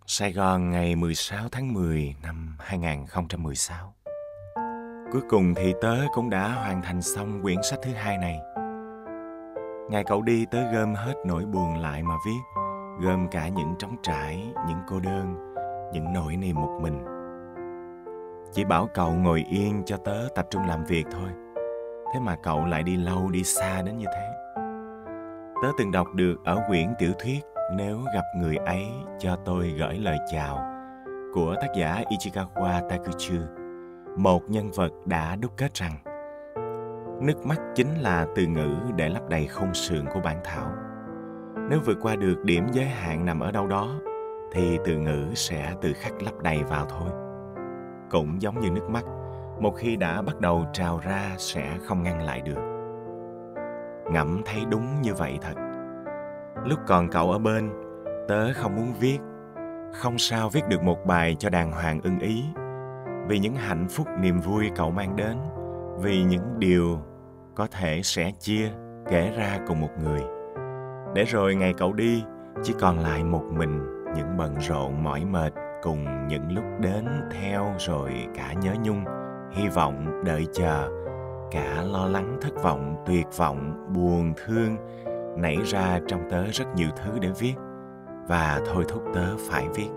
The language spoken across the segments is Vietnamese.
Sài Gòn ngày 16 tháng 10 năm 2016. Cuối cùng thì tớ cũng đã hoàn thành xong quyển sách thứ hai này. Ngày cậu đi tớ gom hết nỗi buồn lại mà viết, gom cả những trống trải, những cô đơn, những nỗi niềm một mình. Chỉ bảo cậu ngồi yên cho tớ tập trung làm việc thôi. Thế mà cậu lại đi lâu đi xa đến như thế. Tớ từng đọc được ở quyển tiểu thuyết Nếu gặp người ấy cho tôi gửi lời chào của tác giả Ichikawa Takuchi, một nhân vật đã đúc kết rằng nước mắt chính là từ ngữ để lấp đầy khung sườn của bản thảo. Nếu vượt qua được điểm giới hạn nằm ở đâu đó thì từ ngữ sẽ tự khắc lấp đầy vào thôi. Cũng giống như nước mắt, một khi đã bắt đầu trào ra sẽ không ngăn lại được. Ngẫm thấy đúng như vậy thật. Lúc còn cậu ở bên, tớ không muốn viết, không sao viết được một bài cho đàng hoàng ưng ý, vì những hạnh phúc niềm vui cậu mang đến, vì những điều có thể sẽ chia, kể ra cùng một người. Để rồi ngày cậu đi, chỉ còn lại một mình những bận rộn mỏi mệt cùng những lúc đến theo rồi cả nhớ nhung, hy vọng, đợi chờ, cả lo lắng, thất vọng, tuyệt vọng, buồn, thương, nảy ra trong tớ rất nhiều thứ để viết và thôi thúc tớ phải viết.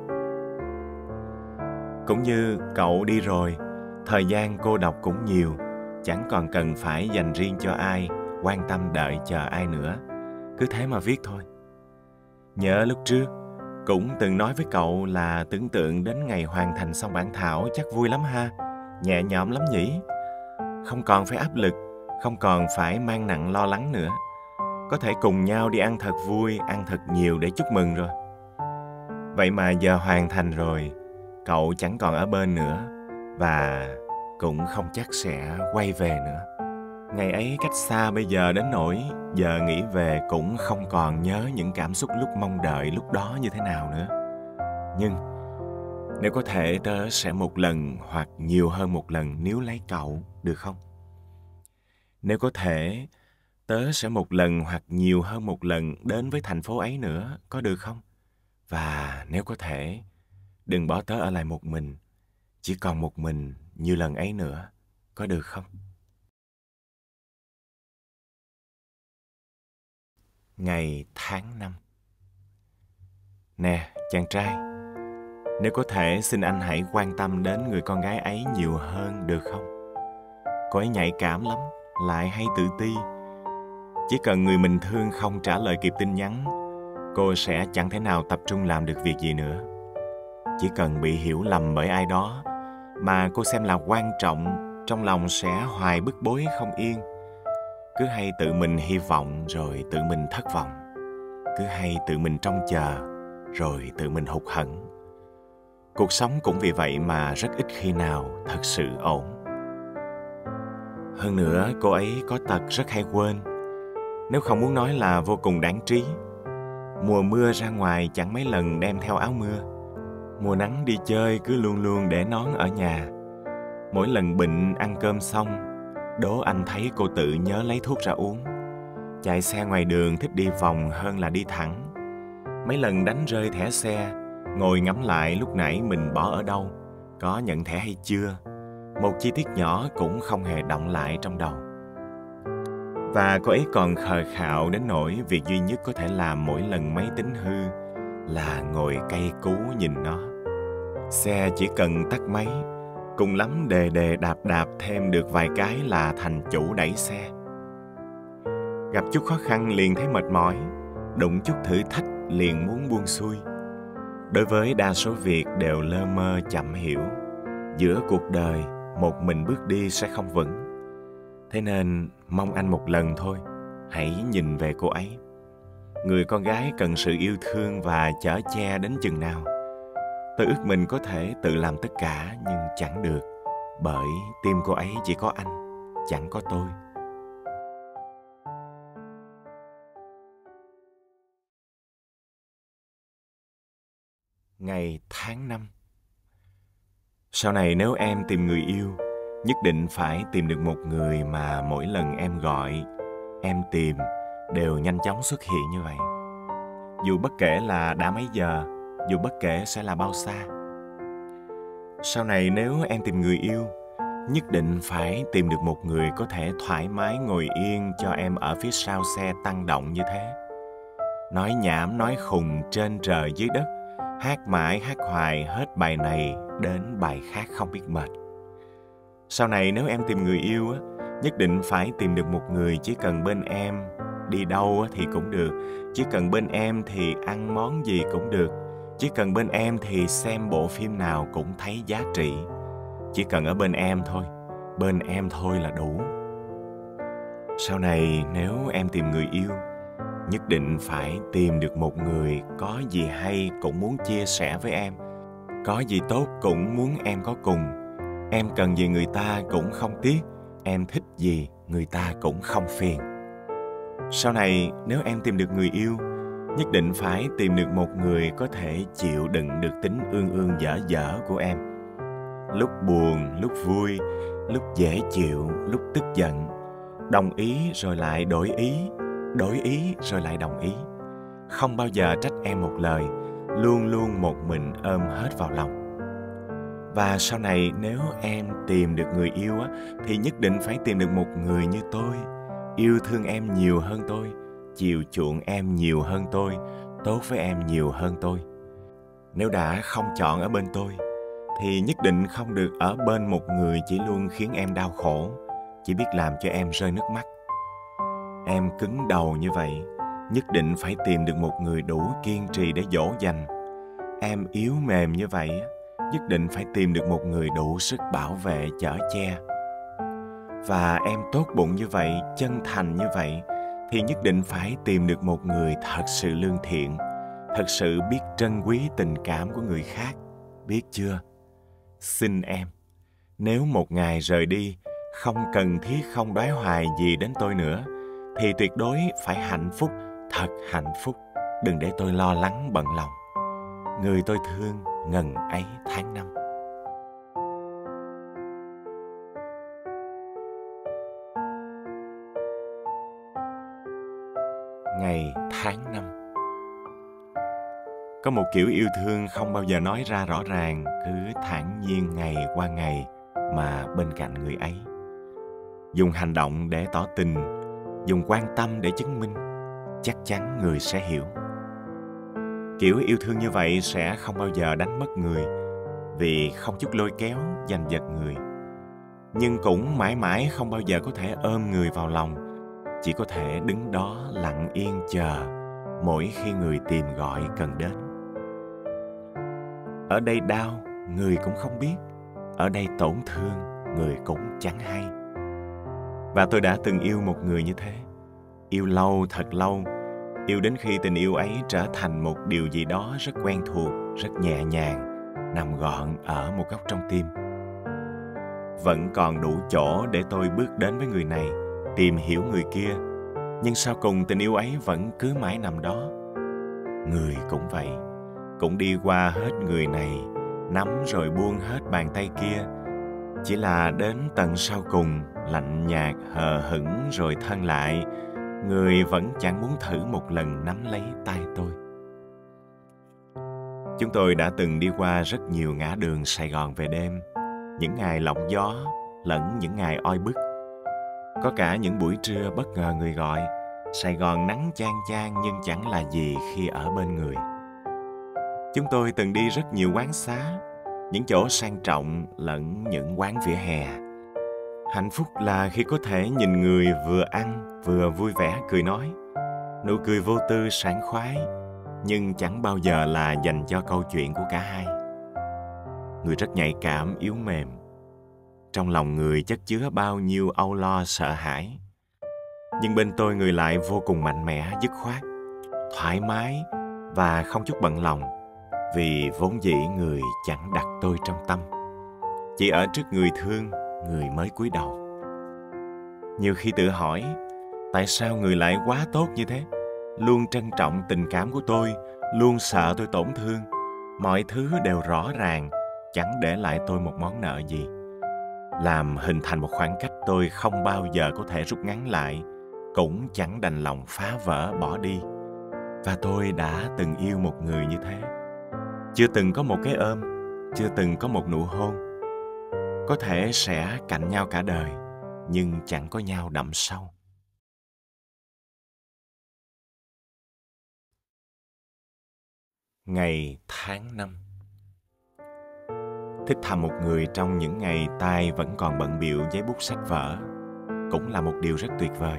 Cũng như cậu đi rồi, thời gian cô độc cũng nhiều, chẳng còn cần phải dành riêng cho ai, quan tâm đợi chờ ai nữa. Cứ thế mà viết thôi. Nhớ lúc trước, cũng từng nói với cậu là tưởng tượng đến ngày hoàn thành xong bản thảo chắc vui lắm ha, nhẹ nhõm lắm nhỉ. Không còn phải áp lực, không còn phải mang nặng lo lắng nữa. Có thể cùng nhau đi ăn thật vui, ăn thật nhiều để chúc mừng rồi. Vậy mà giờ hoàn thành rồi, cậu chẳng còn ở bên nữa và cũng không chắc sẽ quay về nữa. Ngày ấy cách xa bây giờ đến nỗi giờ nghĩ về cũng không còn nhớ những cảm xúc lúc mong đợi lúc đó như thế nào nữa. Nhưng nếu có thể tớ sẽ một lần hoặc nhiều hơn một lần níu lấy cậu, được không? Nếu có thể, tớ sẽ một lần hoặc nhiều hơn một lần đến với thành phố ấy nữa, có được không? Và nếu có thể, đừng bỏ tớ ở lại một mình, chỉ còn một mình như lần ấy nữa, có được không? Ngày tháng năm. Nè, chàng trai, nếu có thể xin anh hãy quan tâm đến người con gái ấy nhiều hơn được không? Cô ấy nhạy cảm lắm, lại hay tự ti. Chỉ cần người mình thương không trả lời kịp tin nhắn, cô sẽ chẳng thể nào tập trung làm được việc gì nữa. Chỉ cần bị hiểu lầm bởi ai đó mà cô xem là quan trọng, trong lòng sẽ hoài bức bối không yên. Cứ hay tự mình hy vọng rồi tự mình thất vọng. Cứ hay tự mình trông chờ rồi tự mình hụt hẫng. Cuộc sống cũng vì vậy mà rất ít khi nào thật sự ổn. Hơn nữa, cô ấy có tật rất hay quên, nếu không muốn nói là vô cùng đáng trí. Mùa mưa ra ngoài chẳng mấy lần đem theo áo mưa. Mùa nắng đi chơi cứ luôn luôn để nón ở nhà. Mỗi lần bệnh ăn cơm xong, đố anh thấy cô tự nhớ lấy thuốc ra uống. Chạy xe ngoài đường thích đi vòng hơn là đi thẳng. Mấy lần đánh rơi thẻ xe, ngồi ngắm lại lúc nãy mình bỏ ở đâu, có nhận thẻ hay chưa. Một chi tiết nhỏ cũng không hề động lại trong đầu. Và cô ấy còn khờ khạo đến nỗi việc duy nhất có thể làm mỗi lần máy tính hư là ngồi cay cú nhìn nó. Xe chỉ cần tắt máy, cùng lắm đề đề đạp đạp thêm được vài cái là thành chủ đẩy xe. Gặp chút khó khăn liền thấy mệt mỏi, đụng chút thử thách liền muốn buông xuôi. Đối với đa số việc đều lơ mơ chậm hiểu. Giữa cuộc đời, một mình bước đi sẽ không vững. Thế nên mong anh một lần thôi, hãy nhìn về cô ấy. Người con gái cần sự yêu thương và chở che đến chừng nào. Tôi ước mình có thể tự làm tất cả nhưng chẳng được, bởi tim cô ấy chỉ có anh, chẳng có tôi. Ngày tháng năm. Sau này nếu em tìm người yêu, nhất định phải tìm được một người mà mỗi lần em gọi, em tìm đều nhanh chóng xuất hiện như vậy. Dù bất kể là đã mấy giờ, dù bất kể sẽ là bao xa. Sau này nếu em tìm người yêu, nhất định phải tìm được một người có thể thoải mái ngồi yên cho em ở phía sau xe tăng động như thế. Nói nhảm nói khùng trên trời dưới đất, hát mãi hát hoài hết bài này đến bài khác không biết mệt. Sau này nếu em tìm người yêu, nhất định phải tìm được một người chỉ cần bên em đi đâu thì cũng được, chỉ cần bên em thì ăn món gì cũng được, chỉ cần bên em thì xem bộ phim nào cũng thấy giá trị. Chỉ cần ở bên em thôi là đủ. Sau này nếu em tìm người yêu, nhất định phải tìm được một người có gì hay cũng muốn chia sẻ với em, có gì tốt cũng muốn em có cùng. Em cần gì người ta cũng không tiếc, em thích gì người ta cũng không phiền. Sau này nếu em tìm được người yêu, nhất định phải tìm được một người có thể chịu đựng được tính ương dở dở của em. Lúc buồn, lúc vui, lúc dễ chịu, lúc tức giận, đồng ý rồi lại đổi ý rồi lại đồng ý. Không bao giờ trách em một lời, luôn luôn một mình ôm hết vào lòng. Và sau này nếu em tìm được người yêu thì nhất định phải tìm được một người như tôi, yêu thương em nhiều hơn tôi, chiều chuộng em nhiều hơn tôi, tốt với em nhiều hơn tôi. Nếu đã không chọn ở bên tôi, thì nhất định không được ở bên một người chỉ luôn khiến em đau khổ, chỉ biết làm cho em rơi nước mắt. Em cứng đầu như vậy, nhất định phải tìm được một người đủ kiên trì để dỗ dành. Em yếu mềm như vậy, nhất định phải tìm được một người đủ sức bảo vệ chở che. Và em tốt bụng như vậy, chân thành như vậy, thì nhất định phải tìm được một người thật sự lương thiện, thật sự biết trân quý tình cảm của người khác, biết chưa? Xin em, nếu một ngày rời đi, không cần thiết không đoái hoài gì đến tôi nữa, thì tuyệt đối phải hạnh phúc, thật hạnh phúc, đừng để tôi lo lắng bận lòng. Người tôi thương ngần ấy tháng năm. Ngày tháng năm. Có một kiểu yêu thương không bao giờ nói ra rõ ràng, cứ thản nhiên ngày qua ngày mà bên cạnh người ấy. Dùng hành động để tỏ tình, dùng quan tâm để chứng minh, chắc chắn người sẽ hiểu. Kiểu yêu thương như vậy sẽ không bao giờ đánh mất người, vì không chút lôi kéo, giành giật người. Nhưng cũng mãi mãi không bao giờ có thể ôm người vào lòng, chỉ có thể đứng đó lặng yên chờ mỗi khi người tìm gọi cần đến. Ở đây đau, người cũng không biết. Ở đây tổn thương, người cũng chẳng hay. Và tôi đã từng yêu một người như thế. Yêu lâu, thật lâu. Yêu đến khi tình yêu ấy trở thành một điều gì đó rất quen thuộc, rất nhẹ nhàng, nằm gọn ở một góc trong tim. Vẫn còn đủ chỗ để tôi bước đến với người này, tìm hiểu người kia. Nhưng sau cùng tình yêu ấy vẫn cứ mãi nằm đó. Người cũng vậy, cũng đi qua hết người này, nắm rồi buông hết bàn tay kia. Chỉ là đến tận sau cùng, lạnh nhạt, hờ hững rồi thân lại, người vẫn chẳng muốn thử một lần nắm lấy tay tôi. Chúng tôi đã từng đi qua rất nhiều ngã đường Sài Gòn về đêm, những ngày lộng gió lẫn những ngày oi bức. Có cả những buổi trưa bất ngờ người gọi, Sài Gòn nắng chang chang nhưng chẳng là gì khi ở bên người. Chúng tôi từng đi rất nhiều quán xá, những chỗ sang trọng lẫn những quán vỉa hè. Hạnh phúc là khi có thể nhìn người vừa ăn vừa vui vẻ cười nói. Nụ cười vô tư sảng khoái, nhưng chẳng bao giờ là dành cho câu chuyện của cả hai. Người rất nhạy cảm, yếu mềm. Trong lòng người chất chứa bao nhiêu âu lo sợ hãi. Nhưng bên tôi người lại vô cùng mạnh mẽ, dứt khoát, thoải mái và không chút bận lòng. Vì vốn dĩ người chẳng đặt tôi trong tâm. Chỉ ở trước người thương, người mới cúi đầu. Nhiều khi tự hỏi, tại sao người lại quá tốt như thế? Luôn trân trọng tình cảm của tôi, luôn sợ tôi tổn thương. Mọi thứ đều rõ ràng, chẳng để lại tôi một món nợ gì. Làm hình thành một khoảng cách tôi không bao giờ có thể rút ngắn lại, cũng chẳng đành lòng phá vỡ bỏ đi. Và tôi đã từng yêu một người như thế. Chưa từng có một cái ôm, chưa từng có một nụ hôn. Có thể sẽ cạnh nhau cả đời, nhưng chẳng có nhau đậm sâu. Ngày tháng năm. Thích thầm một người trong những ngày tay vẫn còn bận bịu giấy bút sách vở cũng là một điều rất tuyệt vời.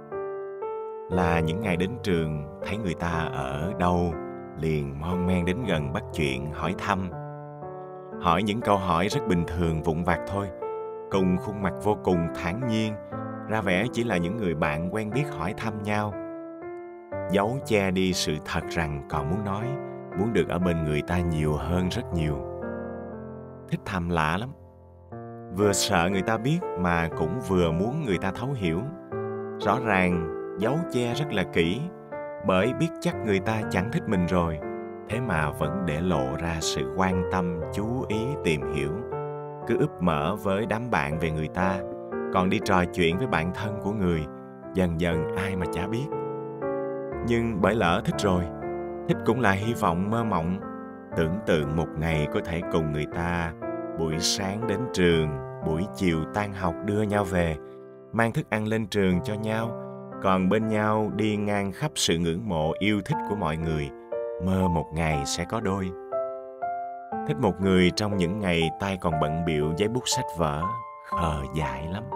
Là những ngày đến trường, thấy người ta ở đâu liền mon men đến gần bắt chuyện, hỏi thăm. Hỏi những câu hỏi rất bình thường vụn vặt thôi, cùng khuôn mặt vô cùng thản nhiên, ra vẻ chỉ là những người bạn quen biết hỏi thăm nhau. Giấu che đi sự thật rằng còn muốn nói, muốn được ở bên người ta nhiều hơn rất nhiều. Thích thầm lạ lắm. Vừa sợ người ta biết mà cũng vừa muốn người ta thấu hiểu. Rõ ràng giấu che rất là kỹ, bởi biết chắc người ta chẳng thích mình rồi, thế mà vẫn để lộ ra sự quan tâm, chú ý, tìm hiểu. Cứ úp mở với đám bạn về người ta, còn đi trò chuyện với bạn thân của người, dần dần ai mà chả biết. Nhưng bởi lỡ thích rồi, thích cũng là hy vọng mơ mộng, tưởng tượng một ngày có thể cùng người ta buổi sáng đến trường, buổi chiều tan học đưa nhau về, mang thức ăn lên trường cho nhau, còn bên nhau đi ngang khắp sự ngưỡng mộ yêu thích của mọi người, mơ một ngày sẽ có đôi. Thích một người trong những ngày tay còn bận bịu giấy bút sách vở, khờ dại lắm.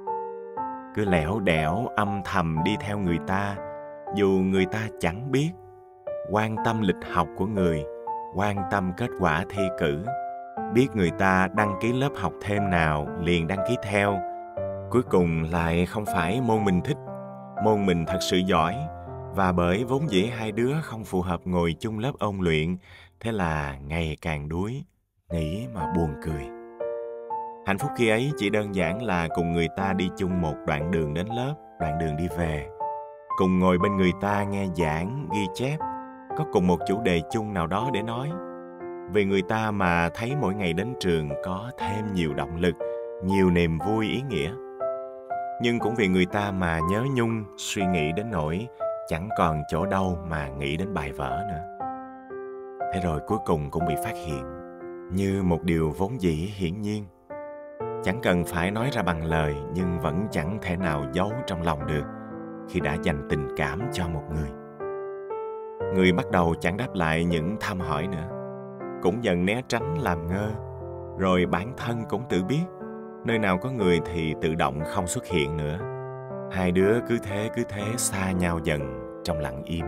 Cứ lẻo đẻo âm thầm đi theo người ta, dù người ta chẳng biết, quan tâm lịch học của người, quan tâm kết quả thi cử, biết người ta đăng ký lớp học thêm nào liền đăng ký theo. Cuối cùng lại không phải môn mình thích, môn mình thật sự giỏi, và bởi vốn dĩ hai đứa không phù hợp ngồi chung lớp ôn luyện, thế là ngày càng đuối, nghĩ mà buồn cười. Hạnh phúc khi ấy chỉ đơn giản là cùng người ta đi chung một đoạn đường đến lớp, đoạn đường đi về, cùng ngồi bên người ta nghe giảng, ghi chép, có cùng một chủ đề chung nào đó để nói. Vì người ta mà thấy mỗi ngày đến trường có thêm nhiều động lực, nhiều niềm vui ý nghĩa. Nhưng cũng vì người ta mà nhớ nhung, suy nghĩ đến nỗi chẳng còn chỗ đâu mà nghĩ đến bài vở nữa. Thế rồi cuối cùng cũng bị phát hiện, như một điều vốn dĩ hiển nhiên. Chẳng cần phải nói ra bằng lời, nhưng vẫn chẳng thể nào giấu trong lòng được khi đã dành tình cảm cho một người. Người bắt đầu chẳng đáp lại những thăm hỏi nữa, cũng dần né tránh làm ngơ, rồi bản thân cũng tự biết, nơi nào có người thì tự động không xuất hiện nữa. Hai đứa cứ thế xa nhau dần trong lặng im.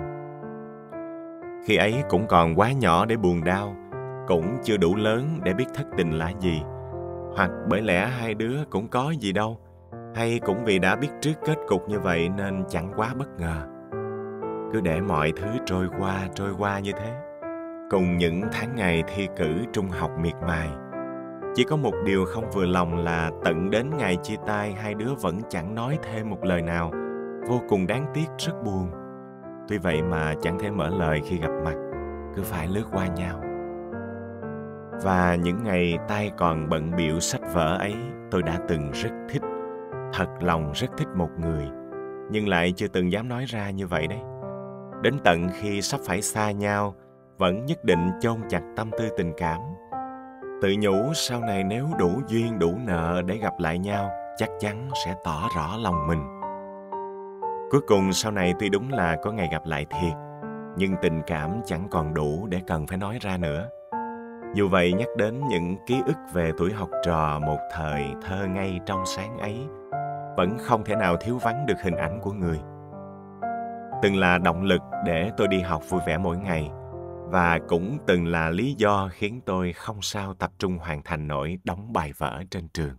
Khi ấy cũng còn quá nhỏ để buồn đau, cũng chưa đủ lớn để biết thất tình là gì. Hoặc bởi lẽ hai đứa cũng có gì đâu, hay cũng vì đã biết trước kết cục như vậy nên chẳng quá bất ngờ. Cứ để mọi thứ trôi qua như thế. Cùng những tháng ngày thi cử trung học miệt mài. Chỉ có một điều không vừa lòng là tận đến ngày chia tay hai đứa vẫn chẳng nói thêm một lời nào. Vô cùng đáng tiếc, rất buồn. Tuy vậy mà chẳng thể mở lời khi gặp mặt, cứ phải lướt qua nhau. Và những ngày tay còn bận bịu sách vở ấy, tôi đã từng rất thích, thật lòng rất thích một người, nhưng lại chưa từng dám nói ra như vậy đấy. Đến tận khi sắp phải xa nhau, vẫn nhất định chôn chặt tâm tư tình cảm. Tự nhủ sau này nếu đủ duyên đủ nợ để gặp lại nhau, chắc chắn sẽ tỏ rõ lòng mình. Cuối cùng sau này tuy đúng là có ngày gặp lại thiệt, nhưng tình cảm chẳng còn đủ để cần phải nói ra nữa. Dù vậy nhắc đến những ký ức về tuổi học trò một thời thơ ngây trong sáng ấy, vẫn không thể nào thiếu vắng được hình ảnh của người. Từng là động lực để tôi đi học vui vẻ mỗi ngày, và cũng từng là lý do khiến tôi không sao tập trung hoàn thành nổi đóng bài vở trên trường.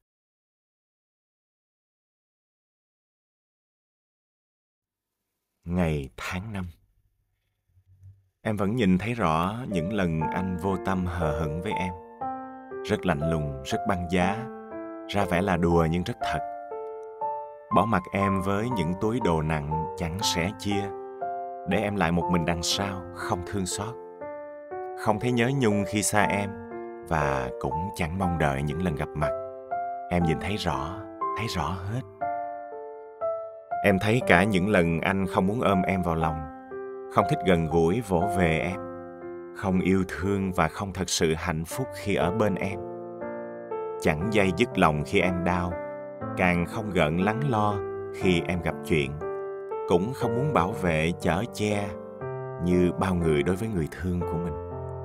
Ngày tháng năm. Em vẫn nhìn thấy rõ những lần anh vô tâm hờ hững với em. Rất lạnh lùng, rất băng giá, ra vẻ là đùa nhưng rất thật. Bỏ mặc em với những túi đồ nặng chẳng sẻ chia, để em lại một mình đằng sau, không thương xót. Không thấy nhớ nhung khi xa em, và cũng chẳng mong đợi những lần gặp mặt. Em nhìn thấy rõ hết. Em thấy cả những lần anh không muốn ôm em vào lòng, không thích gần gũi vỗ về em. không yêu thương và không thật sự hạnh phúc khi ở bên em. Chẳng dây dứt lòng khi em đau, càng không gợn lắng lo khi em gặp chuyện, cũng không muốn bảo vệ chở che như bao người đối với người thương của mình.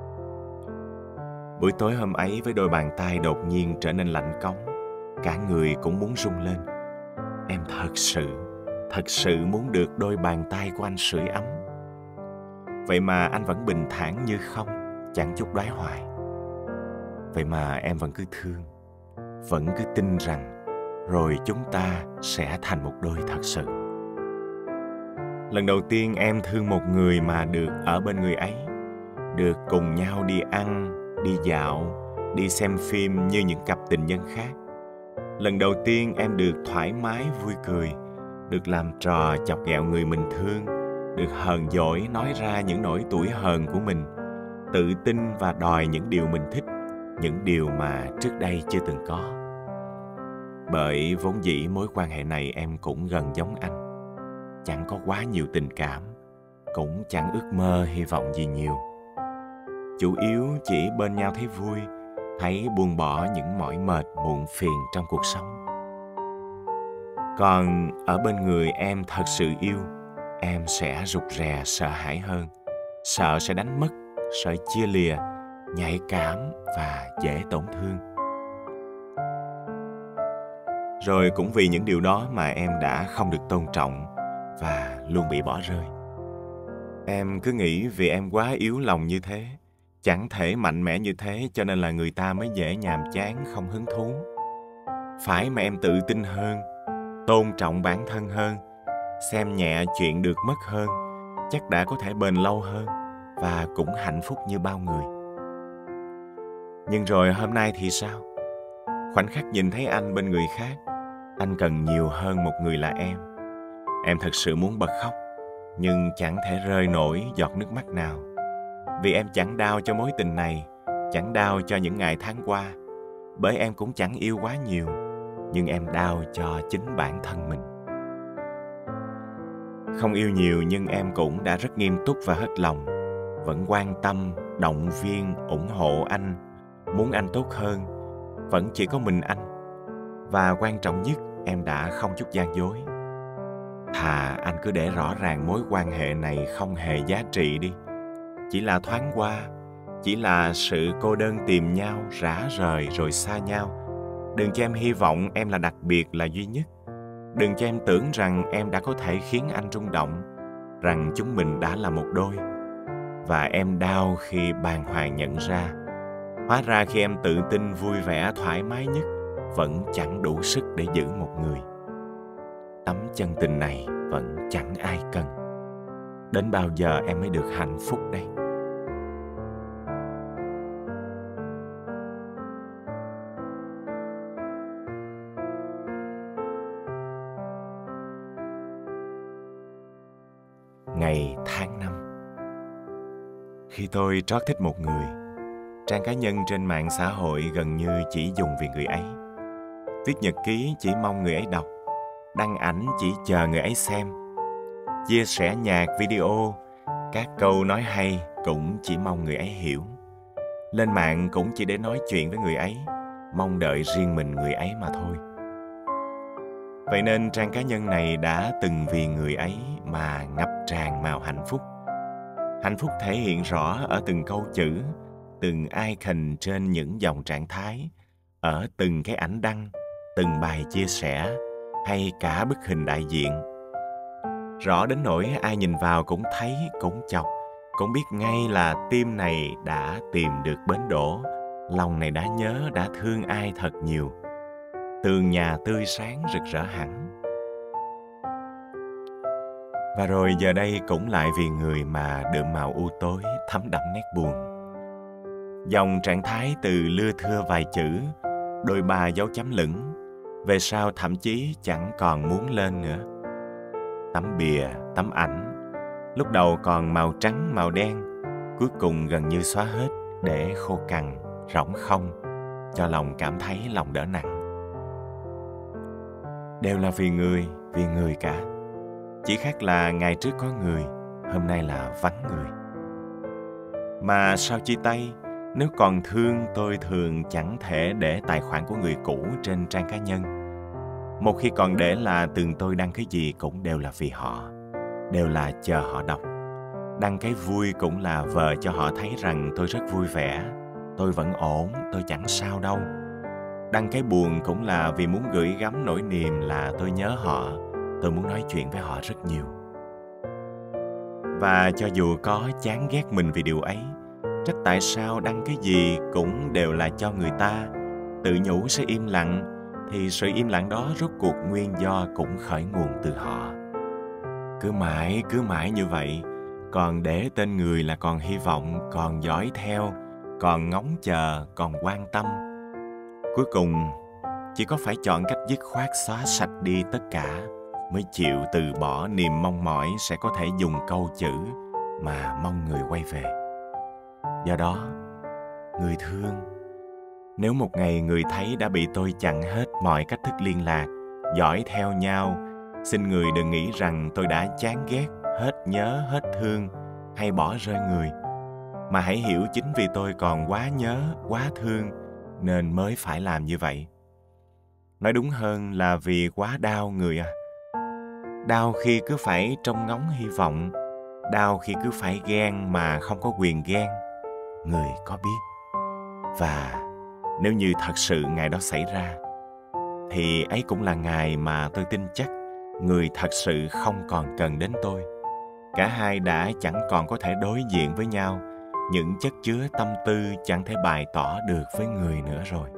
Buổi tối hôm ấy với đôi bàn tay đột nhiên trở nên lạnh cống, cả người cũng muốn rung lên. Em thật sự muốn được đôi bàn tay của anh sưởi ấm. Vậy mà anh vẫn bình thản như không, chẳng chút đoái hoài. Vậy mà em vẫn cứ thương, vẫn cứ tin rằng rồi chúng ta sẽ thành một đôi thật sự. Lần đầu tiên em thương một người mà được ở bên người ấy, được cùng nhau đi ăn, đi dạo, đi xem phim như những cặp tình nhân khác. Lần đầu tiên em được thoải mái vui cười, được làm trò chọc ghẹo người mình thương, được hờn dỗi nói ra những nỗi tủi hờn của mình, tự tin và đòi những điều mình thích, những điều mà trước đây chưa từng có. Bởi vốn dĩ mối quan hệ này em cũng gần giống anh. Chẳng có quá nhiều tình cảm, cũng chẳng ước mơ hy vọng gì nhiều. Chủ yếu chỉ bên nhau thấy vui, thấy buông bỏ những mỏi mệt muộn phiền trong cuộc sống. Còn ở bên người em thật sự yêu, em sẽ rụt rè sợ hãi hơn, sợ sẽ đánh mất, sợ chia lìa, nhạy cảm và dễ tổn thương. Rồi cũng vì những điều đó mà em đã không được tôn trọng và luôn bị bỏ rơi. Em cứ nghĩ vì em quá yếu lòng như thế, chẳng thể mạnh mẽ như thế, cho nên là người ta mới dễ nhàm chán không hứng thú. Phải mà em tự tin hơn, tôn trọng bản thân hơn, xem nhẹ chuyện được mất hơn, chắc đã có thể bền lâu hơn và cũng hạnh phúc như bao người. Nhưng rồi hôm nay thì sao? Khoảnh khắc nhìn thấy anh bên người khác, anh cần nhiều hơn một người là em. Em thật sự muốn bật khóc, nhưng chẳng thể rơi nổi giọt nước mắt nào. Vì em chẳng đau cho mối tình này, chẳng đau cho những ngày tháng qua. Bởi em cũng chẳng yêu quá nhiều, nhưng em đau cho chính bản thân mình. Không yêu nhiều nhưng em cũng đã rất nghiêm túc và hết lòng, vẫn quan tâm, động viên, ủng hộ anh, muốn anh tốt hơn. Vẫn chỉ có mình anh. Và quan trọng nhất, em đã không chút gian dối. Thà anh cứ để rõ ràng mối quan hệ này không hề giá trị đi. Chỉ là thoáng qua, chỉ là sự cô đơn tìm nhau, rã rời rồi xa nhau. Đừng cho em hy vọng em là đặc biệt, là duy nhất. Đừng cho em tưởng rằng em đã có thể khiến anh rung động, rằng chúng mình đã là một đôi. Và em đau khi bàng hoàng nhận ra, hóa ra khi em tự tin, vui vẻ, thoải mái nhất, vẫn chẳng đủ sức để giữ một người. Tấm chân tình này vẫn chẳng ai cần. Đến bao giờ em mới được hạnh phúc đây? Ngày tháng năm. Khi tôi trót thích một người, trang cá nhân trên mạng xã hội gần như chỉ dùng vì người ấy. Viết nhật ký chỉ mong người ấy đọc, đăng ảnh chỉ chờ người ấy xem, chia sẻ nhạc, video, các câu nói hay cũng chỉ mong người ấy hiểu. Lên mạng cũng chỉ để nói chuyện với người ấy, mong đợi riêng mình người ấy mà thôi. Vậy nên trang cá nhân này đã từng vì người ấy mà ngập tràn màu hạnh phúc. Hạnh phúc thể hiện rõ ở từng câu chữ, từng icon trên những dòng trạng thái, ở từng cái ảnh đăng, từng bài chia sẻ, hay cả bức hình đại diện. Rõ đến nỗi ai nhìn vào cũng thấy, cũng chọc, cũng biết ngay là tim này đã tìm được bến đỗ, lòng này đã nhớ, đã thương ai thật nhiều. Tường nhà tươi sáng rực rỡ hẳn. Và rồi giờ đây cũng lại vì người mà đượm màu u tối, thấm đậm nét buồn. Dòng trạng thái từ lưa thưa vài chữ, đôi ba dấu chấm lửng, về sau thậm chí chẳng còn muốn lên nữa. Tấm bìa, tấm ảnh, lúc đầu còn màu trắng, màu đen, cuối cùng gần như xóa hết để khô cằn, rỗng không, cho lòng cảm thấy lòng đỡ nặng. Đều là vì người cả. Chỉ khác là ngày trước có người, hôm nay là vắng người. Mà sao chia tay, nếu còn thương tôi thường chẳng thể để tài khoản của người cũ trên trang cá nhân. Một khi còn để là từng tôi đăng cái gì cũng đều là vì họ, đều là chờ họ đọc. Đăng cái vui cũng là vờ cho họ thấy rằng tôi rất vui vẻ, tôi vẫn ổn, tôi chẳng sao đâu. Đăng cái buồn cũng là vì muốn gửi gắm nỗi niềm là tôi nhớ họ, tôi muốn nói chuyện với họ rất nhiều. Và cho dù có chán ghét mình vì điều ấy, trách tại sao đăng cái gì cũng đều là cho người ta, tự nhủ sẽ im lặng, thì sự im lặng đó rốt cuộc nguyên do cũng khởi nguồn từ họ. Cứ mãi như vậy, còn để tên người là còn hy vọng, còn dõi theo, còn ngóng chờ, còn quan tâm. Cuối cùng, chỉ có phải chọn cách dứt khoát xóa sạch đi tất cả mới chịu từ bỏ niềm mong mỏi sẽ có thể dùng câu chữ mà mong người quay về. Do đó, người thương, nếu một ngày người thấy đã bị tôi chặn hết mọi cách thức liên lạc, dõi theo nhau, xin người đừng nghĩ rằng tôi đã chán ghét, hết nhớ, hết thương hay bỏ rơi người, mà hãy hiểu chính vì tôi còn quá nhớ, quá thương nên mới phải làm như vậy. Nói đúng hơn là vì quá đau người à. Đau khi cứ phải trông ngóng hy vọng, đau khi cứ phải ghen mà không có quyền ghen. Người có biết. Và nếu như thật sự ngày đó xảy ra, thì ấy cũng là ngày mà tôi tin chắc người thật sự không còn cần đến tôi. Cả hai đã chẳng còn có thể đối diện với nhau, những chất chứa tâm tư chẳng thể bày tỏ được với người nữa rồi.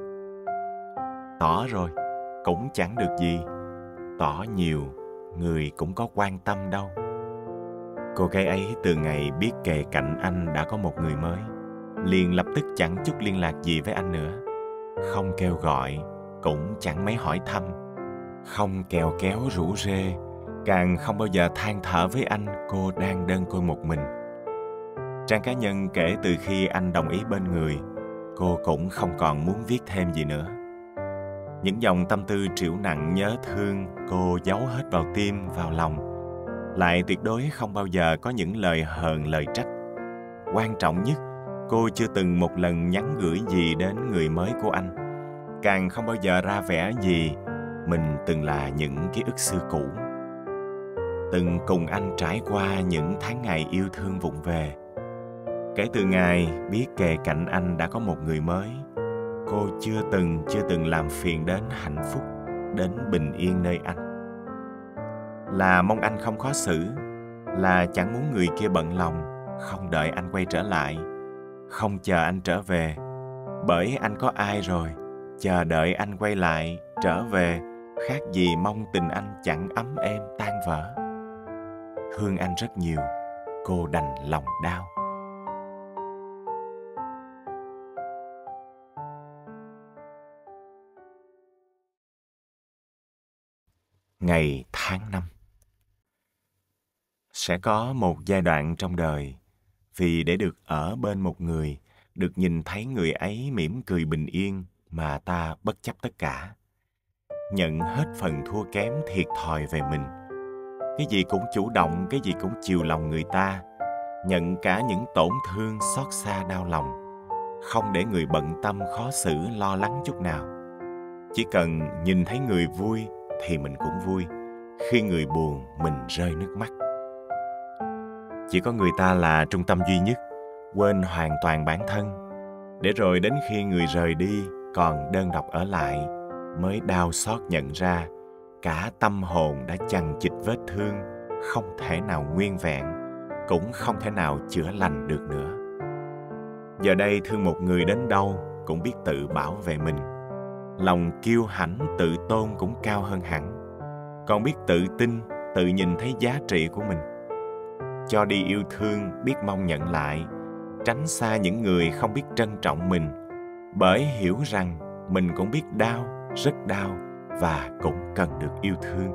Tỏ rồi, cũng chẳng được gì. Tỏ nhiều, người cũng có quan tâm đâu. Cô gái ấy từ ngày biết kề cạnh anh đã có một người mới, liền lập tức chẳng chút liên lạc gì với anh nữa. Không kêu gọi, cũng chẳng mấy hỏi thăm. Không kèo kéo rủ rê, càng không bao giờ than thở với anh cô đang đơn côi một mình. Trang cá nhân kể từ khi anh đồng ý bên người, cô cũng không còn muốn viết thêm gì nữa. Những dòng tâm tư trĩu nặng nhớ thương cô giấu hết vào tim, vào lòng. Lại tuyệt đối không bao giờ có những lời hờn, lời trách. Quan trọng nhất, cô chưa từng một lần nhắn gửi gì đến người mới của anh. Càng không bao giờ ra vẻ gì mình từng là những ký ức xưa cũ. Từng cùng anh trải qua những tháng ngày yêu thương vụng về. Kể từ ngày biết kề cạnh anh đã có một người mới, cô chưa từng làm phiền đến hạnh phúc, đến bình yên nơi anh. Là mong anh không khó xử, là chẳng muốn người kia bận lòng, không đợi anh quay trở lại, không chờ anh trở về. Bởi anh có ai rồi, chờ đợi anh quay lại, trở về, khác gì mong tình anh chẳng ấm êm tan vỡ. Thương anh rất nhiều, cô đành lòng đau. Ngày tháng năm. Sẽ có một giai đoạn trong đời, vì để được ở bên một người, được nhìn thấy người ấy mỉm cười bình yên mà ta bất chấp tất cả. Nhận hết phần thua kém thiệt thòi về mình. Cái gì cũng chủ động, cái gì cũng chiều lòng người ta. Nhận cả những tổn thương xót xa đau lòng. Không để người bận tâm khó xử lo lắng chút nào. Chỉ cần nhìn thấy người vui thì mình cũng vui. Khi người buồn mình rơi nước mắt. Chỉ có người ta là trung tâm duy nhất, quên hoàn toàn bản thân. Để rồi đến khi người rời đi còn đơn độc ở lại, mới đau xót nhận ra cả tâm hồn đã chằng chịt vết thương, không thể nào nguyên vẹn, cũng không thể nào chữa lành được nữa. Giờ đây thương một người đến đâu cũng biết tự bảo vệ mình. Lòng kiêu hãnh tự tôn cũng cao hơn hẳn. Còn biết tự tin, tự nhìn thấy giá trị của mình. Cho đi yêu thương, biết mong nhận lại. Tránh xa những người không biết trân trọng mình. Bởi hiểu rằng mình cũng biết đau, rất đau và cũng cần được yêu thương.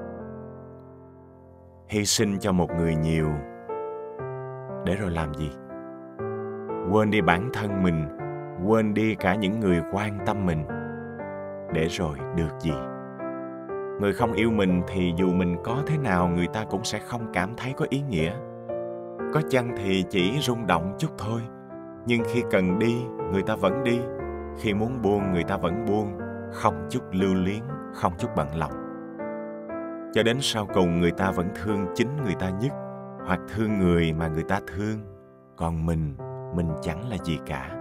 Hy sinh cho một người nhiều, để rồi làm gì? Quên đi bản thân mình, quên đi cả những người quan tâm mình, để rồi được gì? Người không yêu mình thì dù mình có thế nào người ta cũng sẽ không cảm thấy có ý nghĩa. Có chăng thì chỉ rung động chút thôi, nhưng khi cần đi, người ta vẫn đi. Khi muốn buông, người ta vẫn buông, không chút lưu luyến, không chút bận lòng. Cho đến sau cùng người ta vẫn thương chính người ta nhất, hoặc thương người mà người ta thương, còn mình chẳng là gì cả.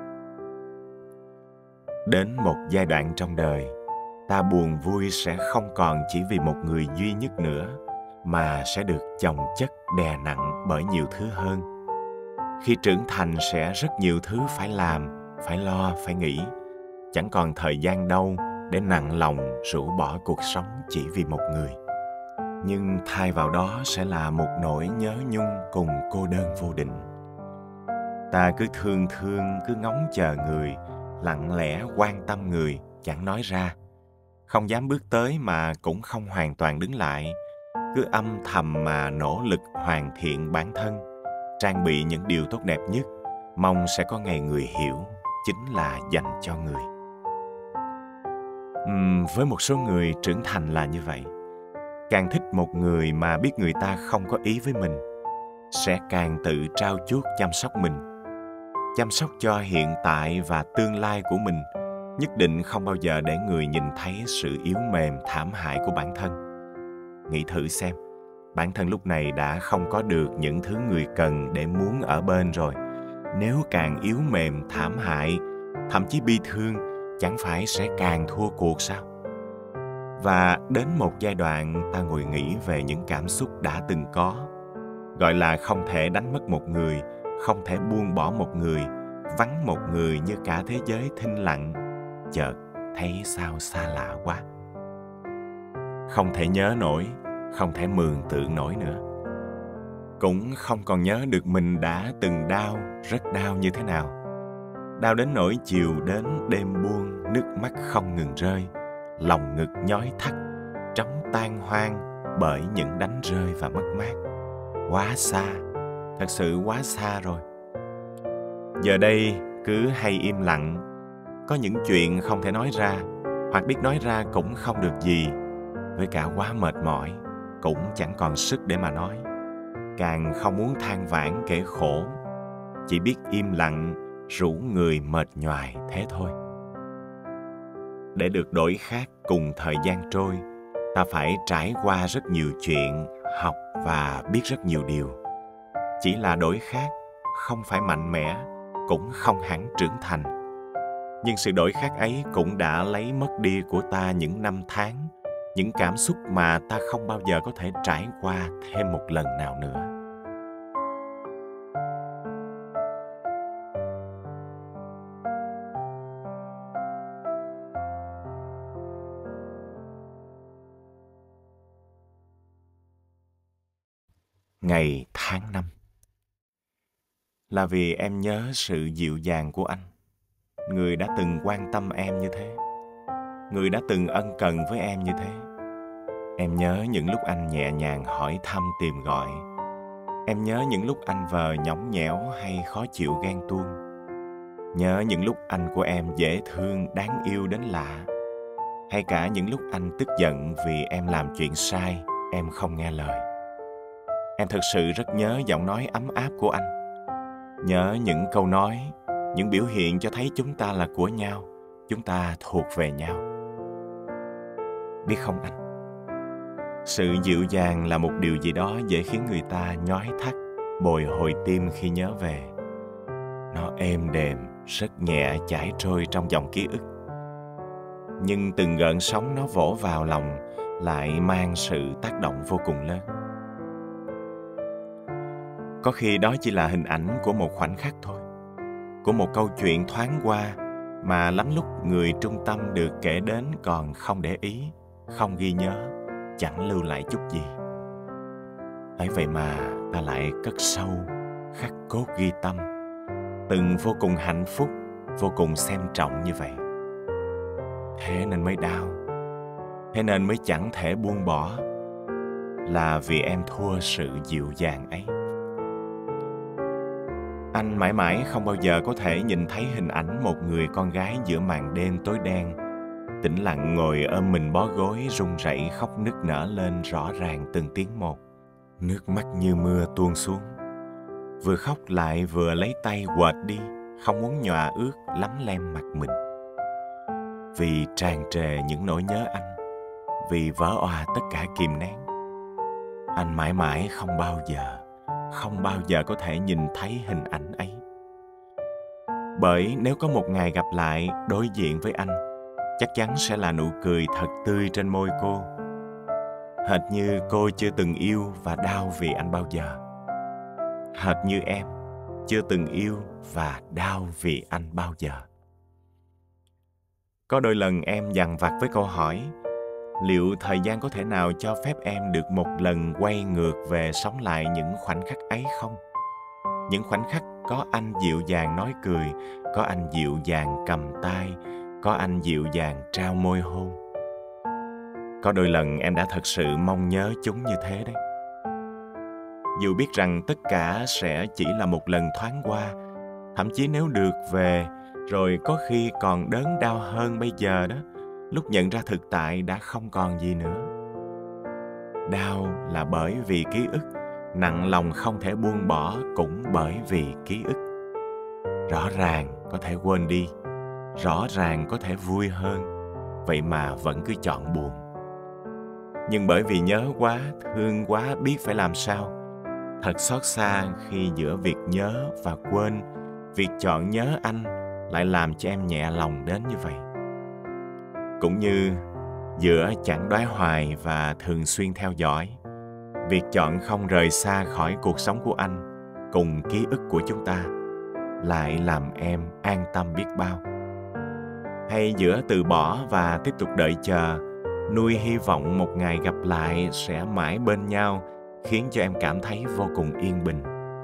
Đến một giai đoạn trong đời, ta buồn vui sẽ không còn chỉ vì một người duy nhất nữa, mà sẽ được chồng chất đè nặng bởi nhiều thứ hơn. Khi trưởng thành sẽ rất nhiều thứ phải làm, phải lo, phải nghĩ. Chẳng còn thời gian đâu để nặng lòng rũ bỏ cuộc sống chỉ vì một người. Nhưng thay vào đó sẽ là một nỗi nhớ nhung cùng cô đơn vô định. Ta cứ thương, cứ ngóng chờ người, lặng lẽ quan tâm người, chẳng nói ra. Không dám bước tới mà cũng không hoàn toàn đứng lại. Cứ âm thầm mà nỗ lực hoàn thiện bản thân, trang bị những điều tốt đẹp nhất, mong sẽ có ngày người hiểu, chính là dành cho người. Với một số người trưởng thành là như vậy. Càng thích một người mà biết người ta không có ý với mình, sẽ càng tự trau chuốt chăm sóc mình. Chăm sóc cho hiện tại và tương lai của mình, nhất định không bao giờ để người nhìn thấy sự yếu mềm thảm hại của bản thân. Nghĩ thử xem, bản thân lúc này đã không có được những thứ người cần để muốn ở bên rồi. Nếu càng yếu mềm thảm hại, thậm chí bi thương, chẳng phải sẽ càng thua cuộc sao? Và đến một giai đoạn ta ngồi nghĩ về những cảm xúc đã từng có. Gọi là không thể đánh mất một người, không thể buông bỏ một người, vắng một người như cả thế giới thinh lặng. Chợt thấy sao xa lạ quá. Không thể nhớ nổi, không thể mường tượng nổi nữa. Cũng không còn nhớ được mình đã từng đau, rất đau như thế nào. Đau đến nỗi chiều đến đêm buông, nước mắt không ngừng rơi, lòng ngực nhói thắt, trống tan hoang bởi những đánh rơi và mất mát. Quá xa, thật sự quá xa rồi. Giờ đây cứ hay im lặng. Có những chuyện không thể nói ra, hoặc biết nói ra cũng không được gì. Với cả quá mệt mỏi, cũng chẳng còn sức để mà nói. Càng không muốn than vãn kể khổ, chỉ biết im lặng, rủ người mệt nhoài thế thôi. Để được đổi khác cùng thời gian trôi, ta phải trải qua rất nhiều chuyện, học và biết rất nhiều điều. Chỉ là đổi khác, không phải mạnh mẽ, cũng không hẳn trưởng thành. Nhưng sự đổi khác ấy cũng đã lấy mất đi của ta những năm tháng, những cảm xúc mà ta không bao giờ có thể trải qua thêm một lần nào nữa. Ngày tháng năm. Là vì em nhớ sự dịu dàng của anh, người đã từng quan tâm em như thế, người đã từng ân cần với em như thế. Em nhớ những lúc anh nhẹ nhàng hỏi thăm tìm gọi. Em nhớ những lúc anh vờ nhõng nhẽo hay khó chịu ghen tuông. Nhớ những lúc anh của em dễ thương, đáng yêu đến lạ. Hay cả những lúc anh tức giận vì em làm chuyện sai, em không nghe lời. Em thực sự rất nhớ giọng nói ấm áp của anh. Nhớ những câu nói, những biểu hiện cho thấy chúng ta là của nhau, chúng ta thuộc về nhau. Biết không anh? Sự dịu dàng là một điều gì đó dễ khiến người ta nhói thắt, bồi hồi tim khi nhớ về. Nó êm đềm, rất nhẹ chảy trôi trong dòng ký ức. Nhưng từng gợn sóng nó vỗ vào lòng lại mang sự tác động vô cùng lớn. Có khi đó chỉ là hình ảnh của một khoảnh khắc thôi, của một câu chuyện thoáng qua mà lắm lúc người trung tâm được kể đến còn không để ý, không ghi nhớ, chẳng lưu lại chút gì. Ấy vậy mà ta lại cất sâu, khắc cốt ghi tâm, từng vô cùng hạnh phúc, vô cùng xem trọng như vậy. Thế nên mới đau, thế nên mới chẳng thể buông bỏ, là vì em thua sự dịu dàng ấy. Anh mãi mãi không bao giờ có thể nhìn thấy hình ảnh một người con gái giữa màn đêm tối đen, tĩnh lặng ngồi ôm mình bó gối run rẩy khóc nức nở lên rõ ràng từng tiếng một. Nước mắt như mưa tuôn xuống. vừa khóc lại vừa lấy tay quệt đi, không muốn nhòa ướt lấm lem mặt mình. Vì tràn trề những nỗi nhớ anh, vì vỡ òa tất cả kìm nén, anh mãi mãi không bao giờ có thể nhìn thấy hình ảnh ấy. Bởi nếu có một ngày gặp lại, đối diện với anh, chắc chắn sẽ là nụ cười thật tươi trên môi cô, hệt như cô chưa từng yêu và đau vì anh bao giờ, hệt như em chưa từng yêu và đau vì anh bao giờ. Có đôi lần em dằn vặt với câu hỏi, liệu thời gian có thể nào cho phép em được một lần quay ngược về sống lại những khoảnh khắc ấy không? Những khoảnh khắc có anh dịu dàng nói cười, có anh dịu dàng cầm tay, có anh dịu dàng trao môi hôn. Có đôi lần em đã thật sự mong nhớ chúng như thế đấy. Dù biết rằng tất cả sẽ chỉ là một lần thoáng qua, thậm chí nếu được về, rồi có khi còn đớn đau hơn bây giờ đó, lúc nhận ra thực tại đã không còn gì nữa. Đau là bởi vì ký ức, nặng lòng không thể buông bỏ cũng bởi vì ký ức. Rõ ràng có thể quên đi, rõ ràng có thể vui hơn, vậy mà vẫn cứ chọn buồn. Nhưng bởi vì nhớ quá, thương quá biết phải làm sao. Thật xót xa khi giữa việc nhớ và quên, việc chọn nhớ anh lại làm cho em nhẹ lòng đến như vậy. Cũng như giữa chẳng đoái hoài và thường xuyên theo dõi, việc chọn không rời xa khỏi cuộc sống của anh cùng ký ức của chúng ta lại làm em an tâm biết bao. Hay giữa từ bỏ và tiếp tục đợi chờ, nuôi hy vọng một ngày gặp lại sẽ mãi bên nhau, khiến cho em cảm thấy vô cùng yên bình.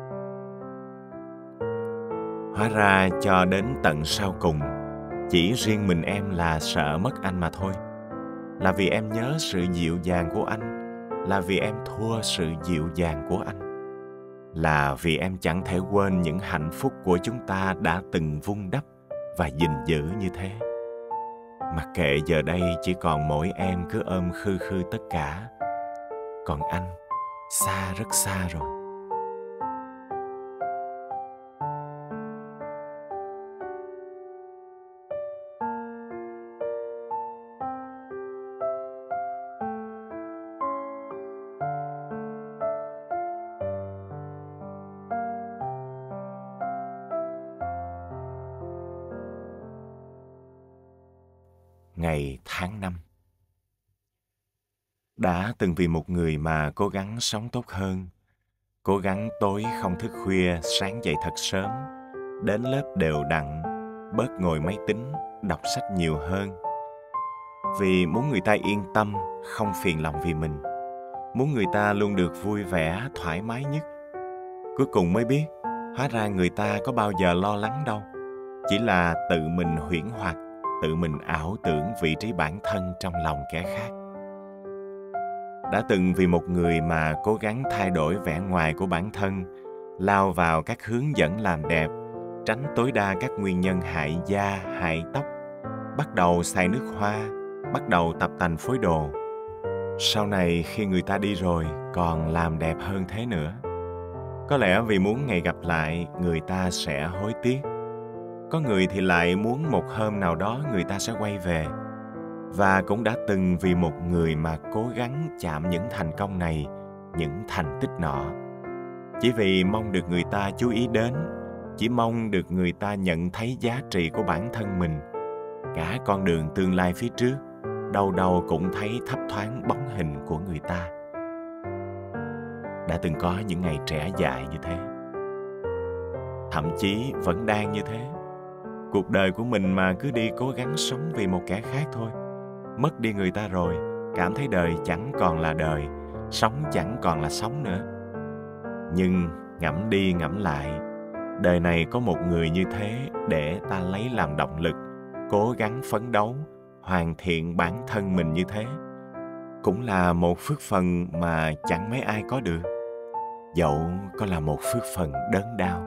Hóa ra cho đến tận sau cùng, chỉ riêng mình em là sợ mất anh mà thôi. Là vì em nhớ sự dịu dàng của anh, là vì em thua sự dịu dàng của anh, là vì em chẳng thể quên những hạnh phúc của chúng ta đã từng vun đắp và gìn giữ như thế. Mặc kệ giờ đây chỉ còn mỗi em cứ ôm khư khư tất cả, còn anh xa rất xa rồi. Ngày tháng năm. Đã từng vì một người mà cố gắng sống tốt hơn, cố gắng tối không thức khuya, sáng dậy thật sớm, đến lớp đều đặn, bớt ngồi máy tính, đọc sách nhiều hơn. Vì muốn người ta yên tâm, không phiền lòng vì mình, muốn người ta luôn được vui vẻ, thoải mái nhất. Cuối cùng mới biết, hóa ra người ta có bao giờ lo lắng đâu, chỉ là tự mình huyễn hoặc, tự mình ảo tưởng vị trí bản thân trong lòng kẻ khác. Đã từng vì một người mà cố gắng thay đổi vẻ ngoài của bản thân, lao vào các hướng dẫn làm đẹp, tránh tối đa các nguyên nhân hại da, hại tóc, bắt đầu xài nước hoa, bắt đầu tập tành phối đồ. Sau này khi người ta đi rồi còn làm đẹp hơn thế nữa. Có lẽ vì muốn ngày gặp lại người ta sẽ hối tiếc. Có người thì lại muốn một hôm nào đó người ta sẽ quay về. Và cũng đã từng vì một người mà cố gắng chạm những thành công này, những thành tích nọ. Chỉ vì mong được người ta chú ý đến, chỉ mong được người ta nhận thấy giá trị của bản thân mình. Cả con đường tương lai phía trước, đâu đâu cũng thấy thấp thoáng bóng hình của người ta. Đã từng có những ngày trẻ dại như thế. Thậm chí vẫn đang như thế. Cuộc đời của mình mà cứ đi cố gắng sống vì một kẻ khác thôi. Mất đi người ta rồi, cảm thấy đời chẳng còn là đời, sống chẳng còn là sống nữa. Nhưng ngẫm đi ngẫm lại, đời này có một người như thế để ta lấy làm động lực, cố gắng phấn đấu, hoàn thiện bản thân mình như thế, cũng là một phước phần mà chẳng mấy ai có được, dẫu có là một phước phần đớn đau.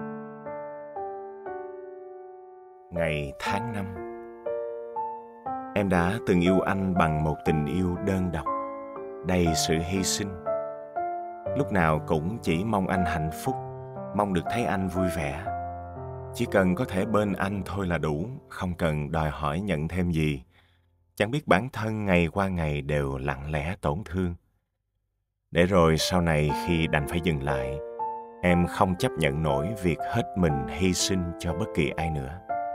Ngày tháng năm. Em đã từng yêu anh bằng một tình yêu đơn độc, đầy sự hy sinh. Lúc nào cũng chỉ mong anh hạnh phúc, mong được thấy anh vui vẻ. Chỉ cần có thể bên anh thôi là đủ, không cần đòi hỏi nhận thêm gì. Chẳng biết bản thân ngày qua ngày đều lặng lẽ tổn thương. Để rồi sau này khi đành phải dừng lại, em không chấp nhận nổi việc hết mình hy sinh cho bất kỳ ai nữa.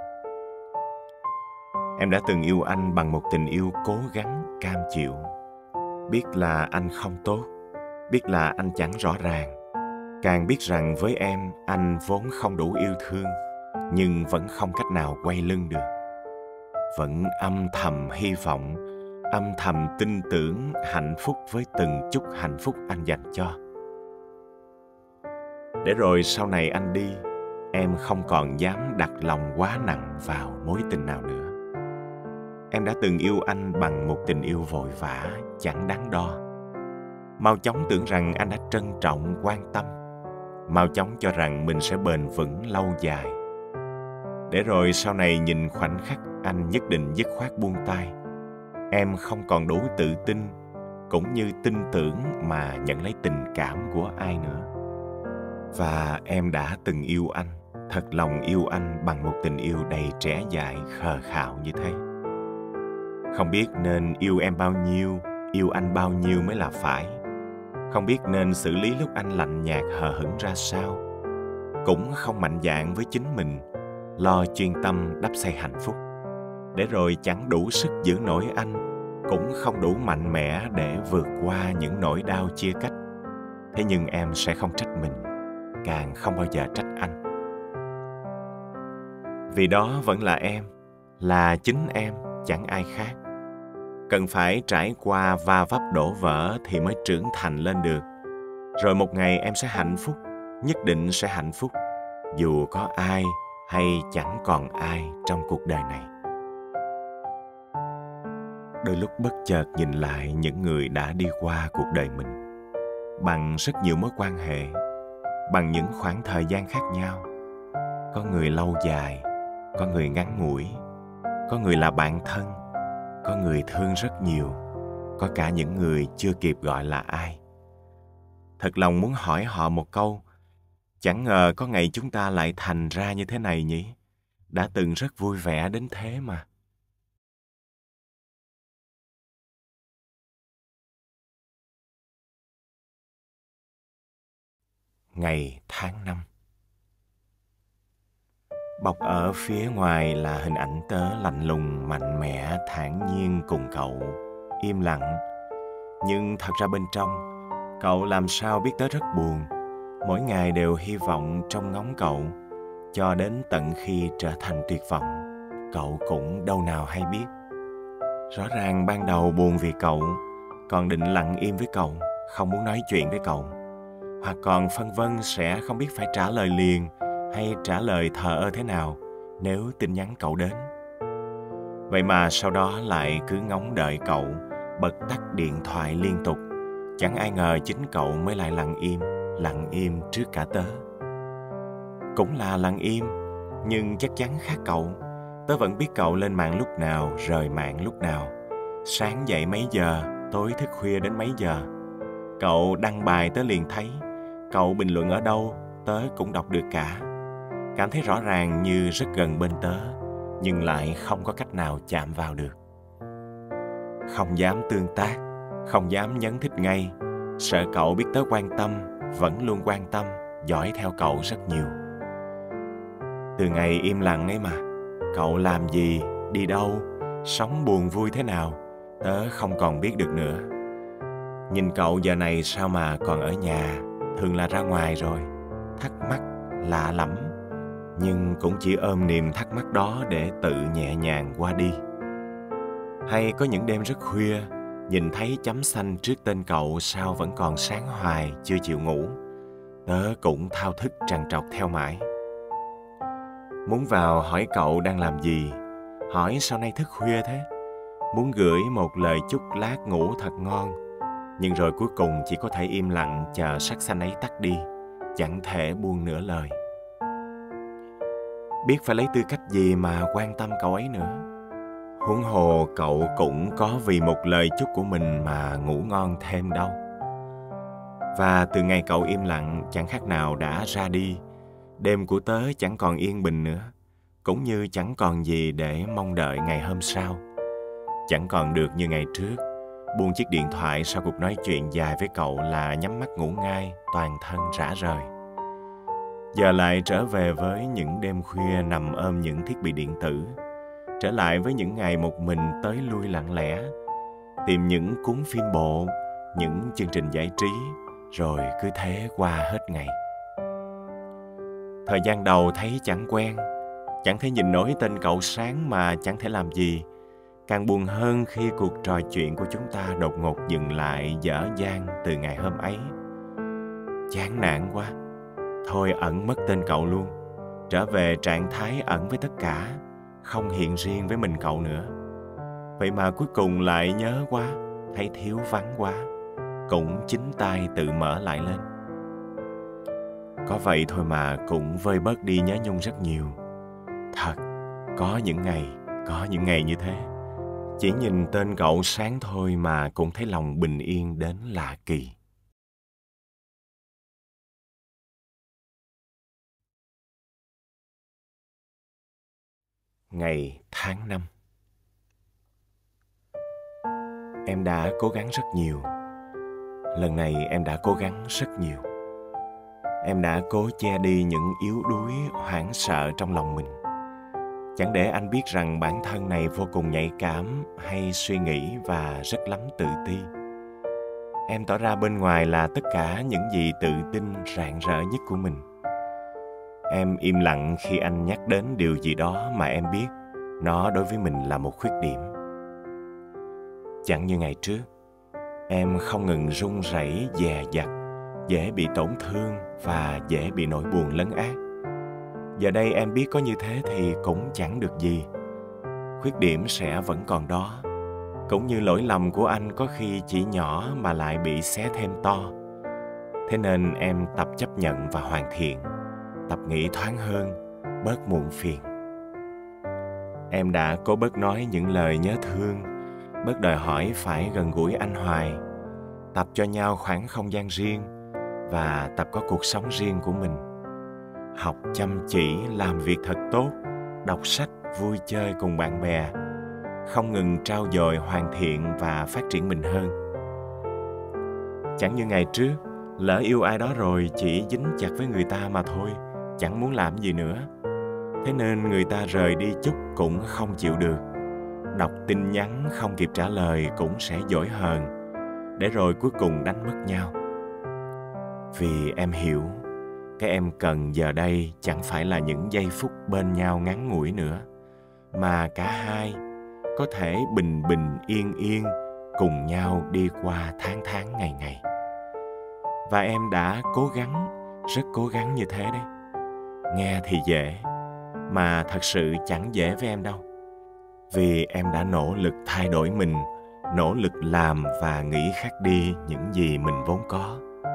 Em đã từng yêu anh bằng một tình yêu cố gắng, cam chịu. Biết là anh không tốt, biết là anh chẳng rõ ràng. Càng biết rằng với em anh vốn không đủ yêu thương, nhưng vẫn không cách nào quay lưng được. Vẫn âm thầm hy vọng, âm thầm tin tưởng hạnh phúc với từng chút hạnh phúc anh dành cho. Để rồi sau này anh đi, em không còn dám đặt lòng quá nặng vào mối tình nào nữa. Em đã từng yêu anh bằng một tình yêu vội vã, chẳng đắn đo. Mau chóng tưởng rằng anh đã trân trọng, quan tâm. Mau chóng cho rằng mình sẽ bền vững lâu dài. Để rồi sau này nhìn khoảnh khắc anh nhất định dứt khoát buông tay. Em không còn đủ tự tin, cũng như tin tưởng mà nhận lấy tình cảm của ai nữa. Và em đã từng yêu anh, thật lòng yêu anh bằng một tình yêu đầy trẻ dại, khờ khạo như thế. Không biết nên yêu em bao nhiêu, yêu anh bao nhiêu mới là phải. Không biết nên xử lý lúc anh lạnh nhạt hờ hững ra sao. Cũng không mạnh dạn với chính mình, lo chuyên tâm đắp xây hạnh phúc. Để rồi chẳng đủ sức giữ nổi anh, cũng không đủ mạnh mẽ để vượt qua những nỗi đau chia cách. Thế nhưng em sẽ không trách mình, càng không bao giờ trách anh. Vì đó vẫn là chính em, chẳng ai khác. Cần phải trải qua va vấp đổ vỡ thì mới trưởng thành lên được. Rồi một ngày em sẽ hạnh phúc, nhất định sẽ hạnh phúc, dù có ai hay chẳng còn ai trong cuộc đời này. Đôi lúc bất chợt nhìn lại những người đã đi qua cuộc đời mình, bằng rất nhiều mối quan hệ, bằng những khoảng thời gian khác nhau. Có người lâu dài, có người ngắn ngủi, có người là bạn thân, có người thương rất nhiều, có cả những người chưa kịp gọi là ai. Thật lòng muốn hỏi họ một câu, chẳng ngờ có ngày chúng ta lại thành ra như thế này nhỉ? Đã từng rất vui vẻ đến thế mà. Ngày tháng năm. Bọc ở phía ngoài là hình ảnh tớ lạnh lùng, mạnh mẽ, thản nhiên cùng cậu, im lặng. Nhưng thật ra bên trong, cậu làm sao biết tớ rất buồn. Mỗi ngày đều hy vọng trông ngóng cậu, cho đến tận khi trở thành tuyệt vọng, cậu cũng đâu nào hay biết. Rõ ràng ban đầu buồn vì cậu, còn định lặng im với cậu, không muốn nói chuyện với cậu. Hoặc còn phân vân sẽ không biết phải trả lời liền hay trả lời thờ ơ thế nào nếu tin nhắn cậu đến. Vậy mà sau đó lại cứ ngóng đợi cậu, bật tắt điện thoại liên tục. Chẳng ai ngờ chính cậu mới lại lặng im trước cả tớ. Cũng là lặng im, nhưng chắc chắn khác cậu. Tớ vẫn biết cậu lên mạng lúc nào, rời mạng lúc nào. Sáng dậy mấy giờ, tối thức khuya đến mấy giờ. Cậu đăng bài tớ liền thấy, cậu bình luận ở đâu, tớ cũng đọc được cả. Cảm thấy rõ ràng như rất gần bên tớ, nhưng lại không có cách nào chạm vào được. Không dám tương tác, không dám nhấn thích ngay, sợ cậu biết tớ quan tâm, vẫn luôn quan tâm, dõi theo cậu rất nhiều. Từ ngày im lặng ấy mà, cậu làm gì, đi đâu, sống buồn vui thế nào, tớ không còn biết được nữa. Nhìn cậu giờ này sao mà còn ở nhà, thường là ra ngoài rồi. Thắc mắc, lạ lắm, nhưng cũng chỉ ôm niềm thắc mắc đó để tự nhẹ nhàng qua đi. Hay có những đêm rất khuya, nhìn thấy chấm xanh trước tên cậu sao vẫn còn sáng hoài, chưa chịu ngủ. Tớ cũng thao thức trằn trọc theo mãi. Muốn vào hỏi cậu đang làm gì, hỏi sao nay thức khuya thế. Muốn gửi một lời chúc lát ngủ thật ngon, nhưng rồi cuối cùng chỉ có thể im lặng chờ sắc xanh ấy tắt đi, chẳng thể buông nửa lời. Biết phải lấy tư cách gì mà quan tâm cậu ấy nữa. Huống hồ cậu cũng có vì một lời chúc của mình mà ngủ ngon thêm đâu. Và từ ngày cậu im lặng chẳng khác nào đã ra đi, đêm của tớ chẳng còn yên bình nữa, cũng như chẳng còn gì để mong đợi ngày hôm sau. Chẳng còn được như ngày trước, buông chiếc điện thoại sau cuộc nói chuyện dài với cậu là nhắm mắt ngủ ngay, toàn thân rã rời. Giờ lại trở về với những đêm khuya nằm ôm những thiết bị điện tử, trở lại với những ngày một mình tới lui lặng lẽ, tìm những cuốn phim bộ, những chương trình giải trí, rồi cứ thế qua hết ngày. Thời gian đầu thấy chẳng quen, chẳng thể nhìn nổi tên cậu sáng mà chẳng thể làm gì. Càng buồn hơn khi cuộc trò chuyện của chúng ta đột ngột dừng lại dở dang từ ngày hôm ấy. Chán nản quá, thôi ẩn mất tên cậu luôn, trở về trạng thái ẩn với tất cả, không hiện riêng với mình cậu nữa. Vậy mà cuối cùng lại nhớ quá, thấy thiếu vắng quá, cũng chính tay tự mở lại lên. Có vậy thôi mà cũng vơi bớt đi nhớ nhung rất nhiều. Thật, có những ngày như thế. Chỉ nhìn tên cậu sáng thôi mà cũng thấy lòng bình yên đến lạ kỳ. Ngày tháng 5. Em đã cố gắng rất nhiều. Lần này em đã cố gắng rất nhiều. Em đã cố che đi những yếu đuối, hoảng sợ trong lòng mình. Chẳng để anh biết rằng bản thân này vô cùng nhạy cảm, hay suy nghĩ và rất lắm tự ti. Em tỏ ra bên ngoài là tất cả những gì tự tin rạng rỡ nhất của mình. Em im lặng khi anh nhắc đến điều gì đó mà em biết nó đối với mình là một khuyết điểm. Chẳng như ngày trước, em không ngừng run rẩy dè dặt, dễ bị tổn thương và dễ bị nỗi buồn lấn át. Giờ đây em biết có như thế thì cũng chẳng được gì. Khuyết điểm sẽ vẫn còn đó. Cũng như lỗi lầm của anh có khi chỉ nhỏ mà lại bị xé thêm to. Thế nên em tập chấp nhận và hoàn thiện, tập nghĩ thoáng hơn, bớt muộn phiền. Em đã cố bớt nói những lời nhớ thương, bớt đòi hỏi phải gần gũi anh hoài, tập cho nhau khoảng không gian riêng và tập có cuộc sống riêng của mình. Học chăm chỉ, làm việc thật tốt, đọc sách, vui chơi cùng bạn bè, không ngừng trau dồi, hoàn thiện và phát triển mình hơn. Chẳng như ngày trước, lỡ yêu ai đó rồi chỉ dính chặt với người ta mà thôi, chẳng muốn làm gì nữa. Thế nên người ta rời đi chút cũng không chịu được. Đọc tin nhắn không kịp trả lời cũng sẽ dỗi hờn, để rồi cuối cùng đánh mất nhau. Vì em hiểu, cái em cần giờ đây chẳng phải là những giây phút bên nhau ngắn ngủi nữa, mà cả hai có thể bình bình yên yên cùng nhau đi qua tháng tháng ngày ngày. Và em đã cố gắng, rất cố gắng như thế đấy. Nghe thì dễ, mà thật sự chẳng dễ với em đâu. Vì em đã nỗ lực thay đổi mình, nỗ lực làm và nghĩ khác đi những gì mình vốn có.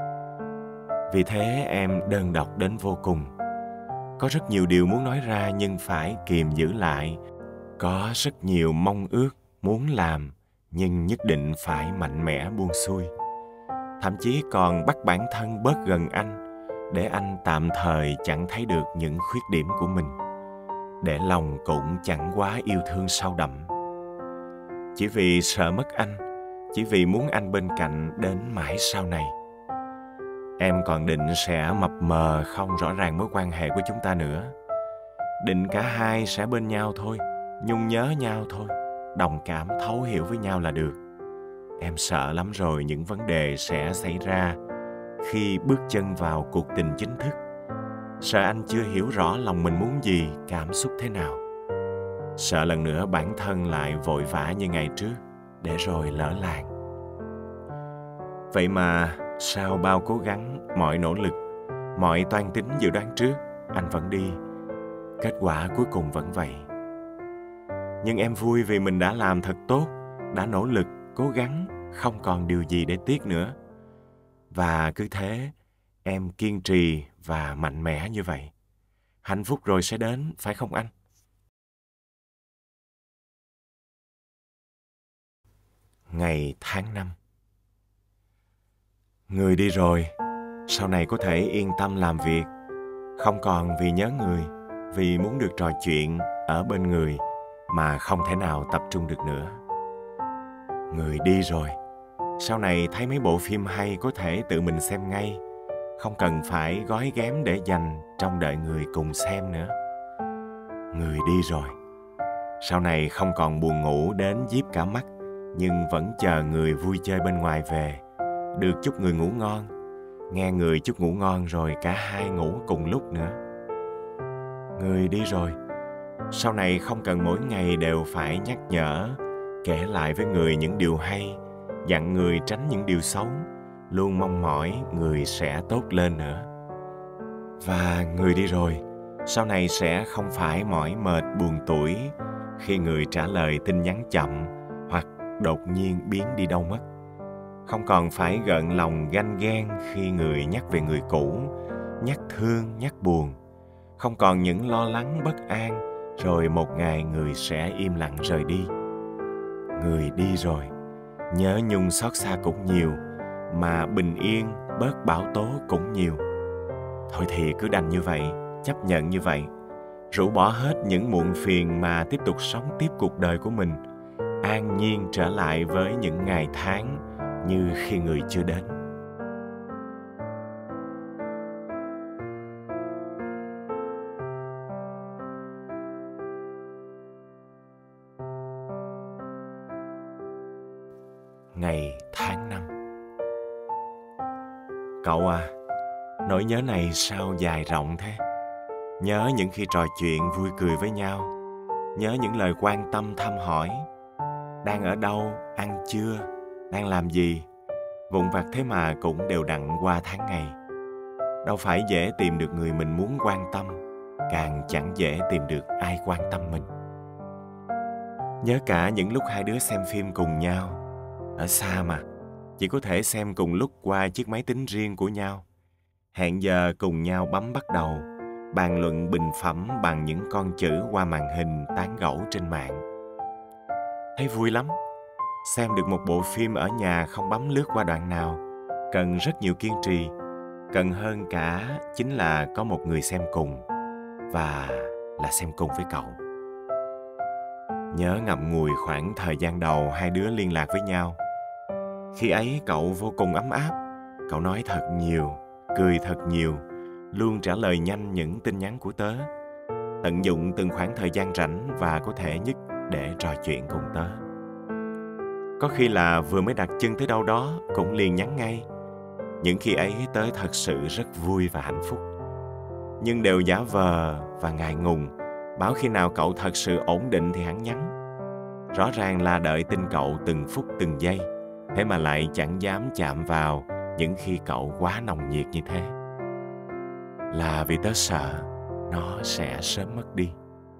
Vì thế em đơn độc đến vô cùng. Có rất nhiều điều muốn nói ra nhưng phải kìm giữ lại. Có rất nhiều mong ước muốn làm nhưng nhất định phải mạnh mẽ buông xuôi. Thậm chí còn bắt bản thân bớt gần anh, để anh tạm thời chẳng thấy được những khuyết điểm của mình, để lòng cũng chẳng quá yêu thương sâu đậm. Chỉ vì sợ mất anh, chỉ vì muốn anh bên cạnh đến mãi sau này. Em còn định sẽ mập mờ không rõ ràng mối quan hệ của chúng ta nữa. Định cả hai sẽ bên nhau thôi, nhung nhớ nhau thôi, đồng cảm thấu hiểu với nhau là được. Em sợ lắm rồi những vấn đề sẽ xảy ra khi bước chân vào cuộc tình chính thức. Sợ anh chưa hiểu rõ lòng mình muốn gì, cảm xúc thế nào. Sợ lần nữa bản thân lại vội vã như ngày trước, để rồi lỡ làng. Vậy mà sau bao cố gắng, mọi nỗ lực, mọi toan tính dự đoán trước, anh vẫn đi. Kết quả cuối cùng vẫn vậy. Nhưng em vui vì mình đã làm thật tốt, đã nỗ lực, cố gắng, không còn điều gì để tiếc nữa. Và cứ thế, em kiên trì và mạnh mẽ như vậy. Hạnh phúc rồi sẽ đến, phải không anh? Ngày tháng năm. Người đi rồi, sau này có thể yên tâm làm việc, không còn vì nhớ người, vì muốn được trò chuyện ở bên người mà không thể nào tập trung được nữa. Người đi rồi, sau này thấy mấy bộ phim hay có thể tự mình xem ngay, không cần phải gói ghém để dành trông đợi người cùng xem nữa. Người đi rồi, sau này không còn buồn ngủ đến díp cả mắt, nhưng vẫn chờ người vui chơi bên ngoài về, được chúc người ngủ ngon, nghe người chúc ngủ ngon rồi cả hai ngủ cùng lúc nữa. Người đi rồi, sau này không cần mỗi ngày đều phải nhắc nhở, kể lại với người những điều hay, dặn người tránh những điều xấu, luôn mong mỏi người sẽ tốt lên nữa. Và người đi rồi, sau này sẽ không phải mỏi mệt buồn tủi khi người trả lời tin nhắn chậm hoặc đột nhiên biến đi đâu mất. Không còn phải gợn lòng ganh ghen khi người nhắc về người cũ, nhắc thương, nhắc buồn. Không còn những lo lắng bất an, rồi một ngày người sẽ im lặng rời đi. Người đi rồi, nhớ nhung xót xa cũng nhiều, mà bình yên, bớt bão tố cũng nhiều. Thôi thì cứ đành như vậy, chấp nhận như vậy, rũ bỏ hết những muộn phiền mà tiếp tục sống tiếp cuộc đời của mình, an nhiên trở lại với những ngày tháng như khi người chưa đến. Ngày tháng năm. Cậu à, nỗi nhớ này sao dài rộng thế? Nhớ những khi trò chuyện vui cười với nhau, nhớ những lời quan tâm thăm hỏi. Đang ở đâu, ăn chưa, đang làm gì? Vụn vặt thế mà cũng đều đặn qua tháng ngày. Đâu phải dễ tìm được người mình muốn quan tâm, càng chẳng dễ tìm được ai quan tâm mình. Nhớ cả những lúc hai đứa xem phim cùng nhau, ở xa mà, chỉ có thể xem cùng lúc qua chiếc máy tính riêng của nhau. Hẹn giờ cùng nhau bấm bắt đầu, bàn luận bình phẩm bằng những con chữ qua màn hình tán gẫu trên mạng. Thấy vui lắm, xem được một bộ phim ở nhà không bấm lướt qua đoạn nào, cần rất nhiều kiên trì, cần hơn cả chính là có một người xem cùng, và là xem cùng với cậu. Nhớ ngậm ngùi khoảng thời gian đầu hai đứa liên lạc với nhau. Khi ấy cậu vô cùng ấm áp, cậu nói thật nhiều, cười thật nhiều, luôn trả lời nhanh những tin nhắn của tớ, tận dụng từng khoảng thời gian rảnh và có thể nhất để trò chuyện cùng tớ. Có khi là vừa mới đặt chân tới đâu đó cũng liền nhắn ngay. Những khi ấy tớ thật sự rất vui và hạnh phúc, nhưng đều giả vờ và ngại ngùng, bảo khi nào cậu thật sự ổn định thì hắn nhắn. Rõ ràng là đợi tin cậu từng phút từng giây, thế mà lại chẳng dám chạm vào những khi cậu quá nồng nhiệt như thế. Là vì tớ sợ nó sẽ sớm mất đi.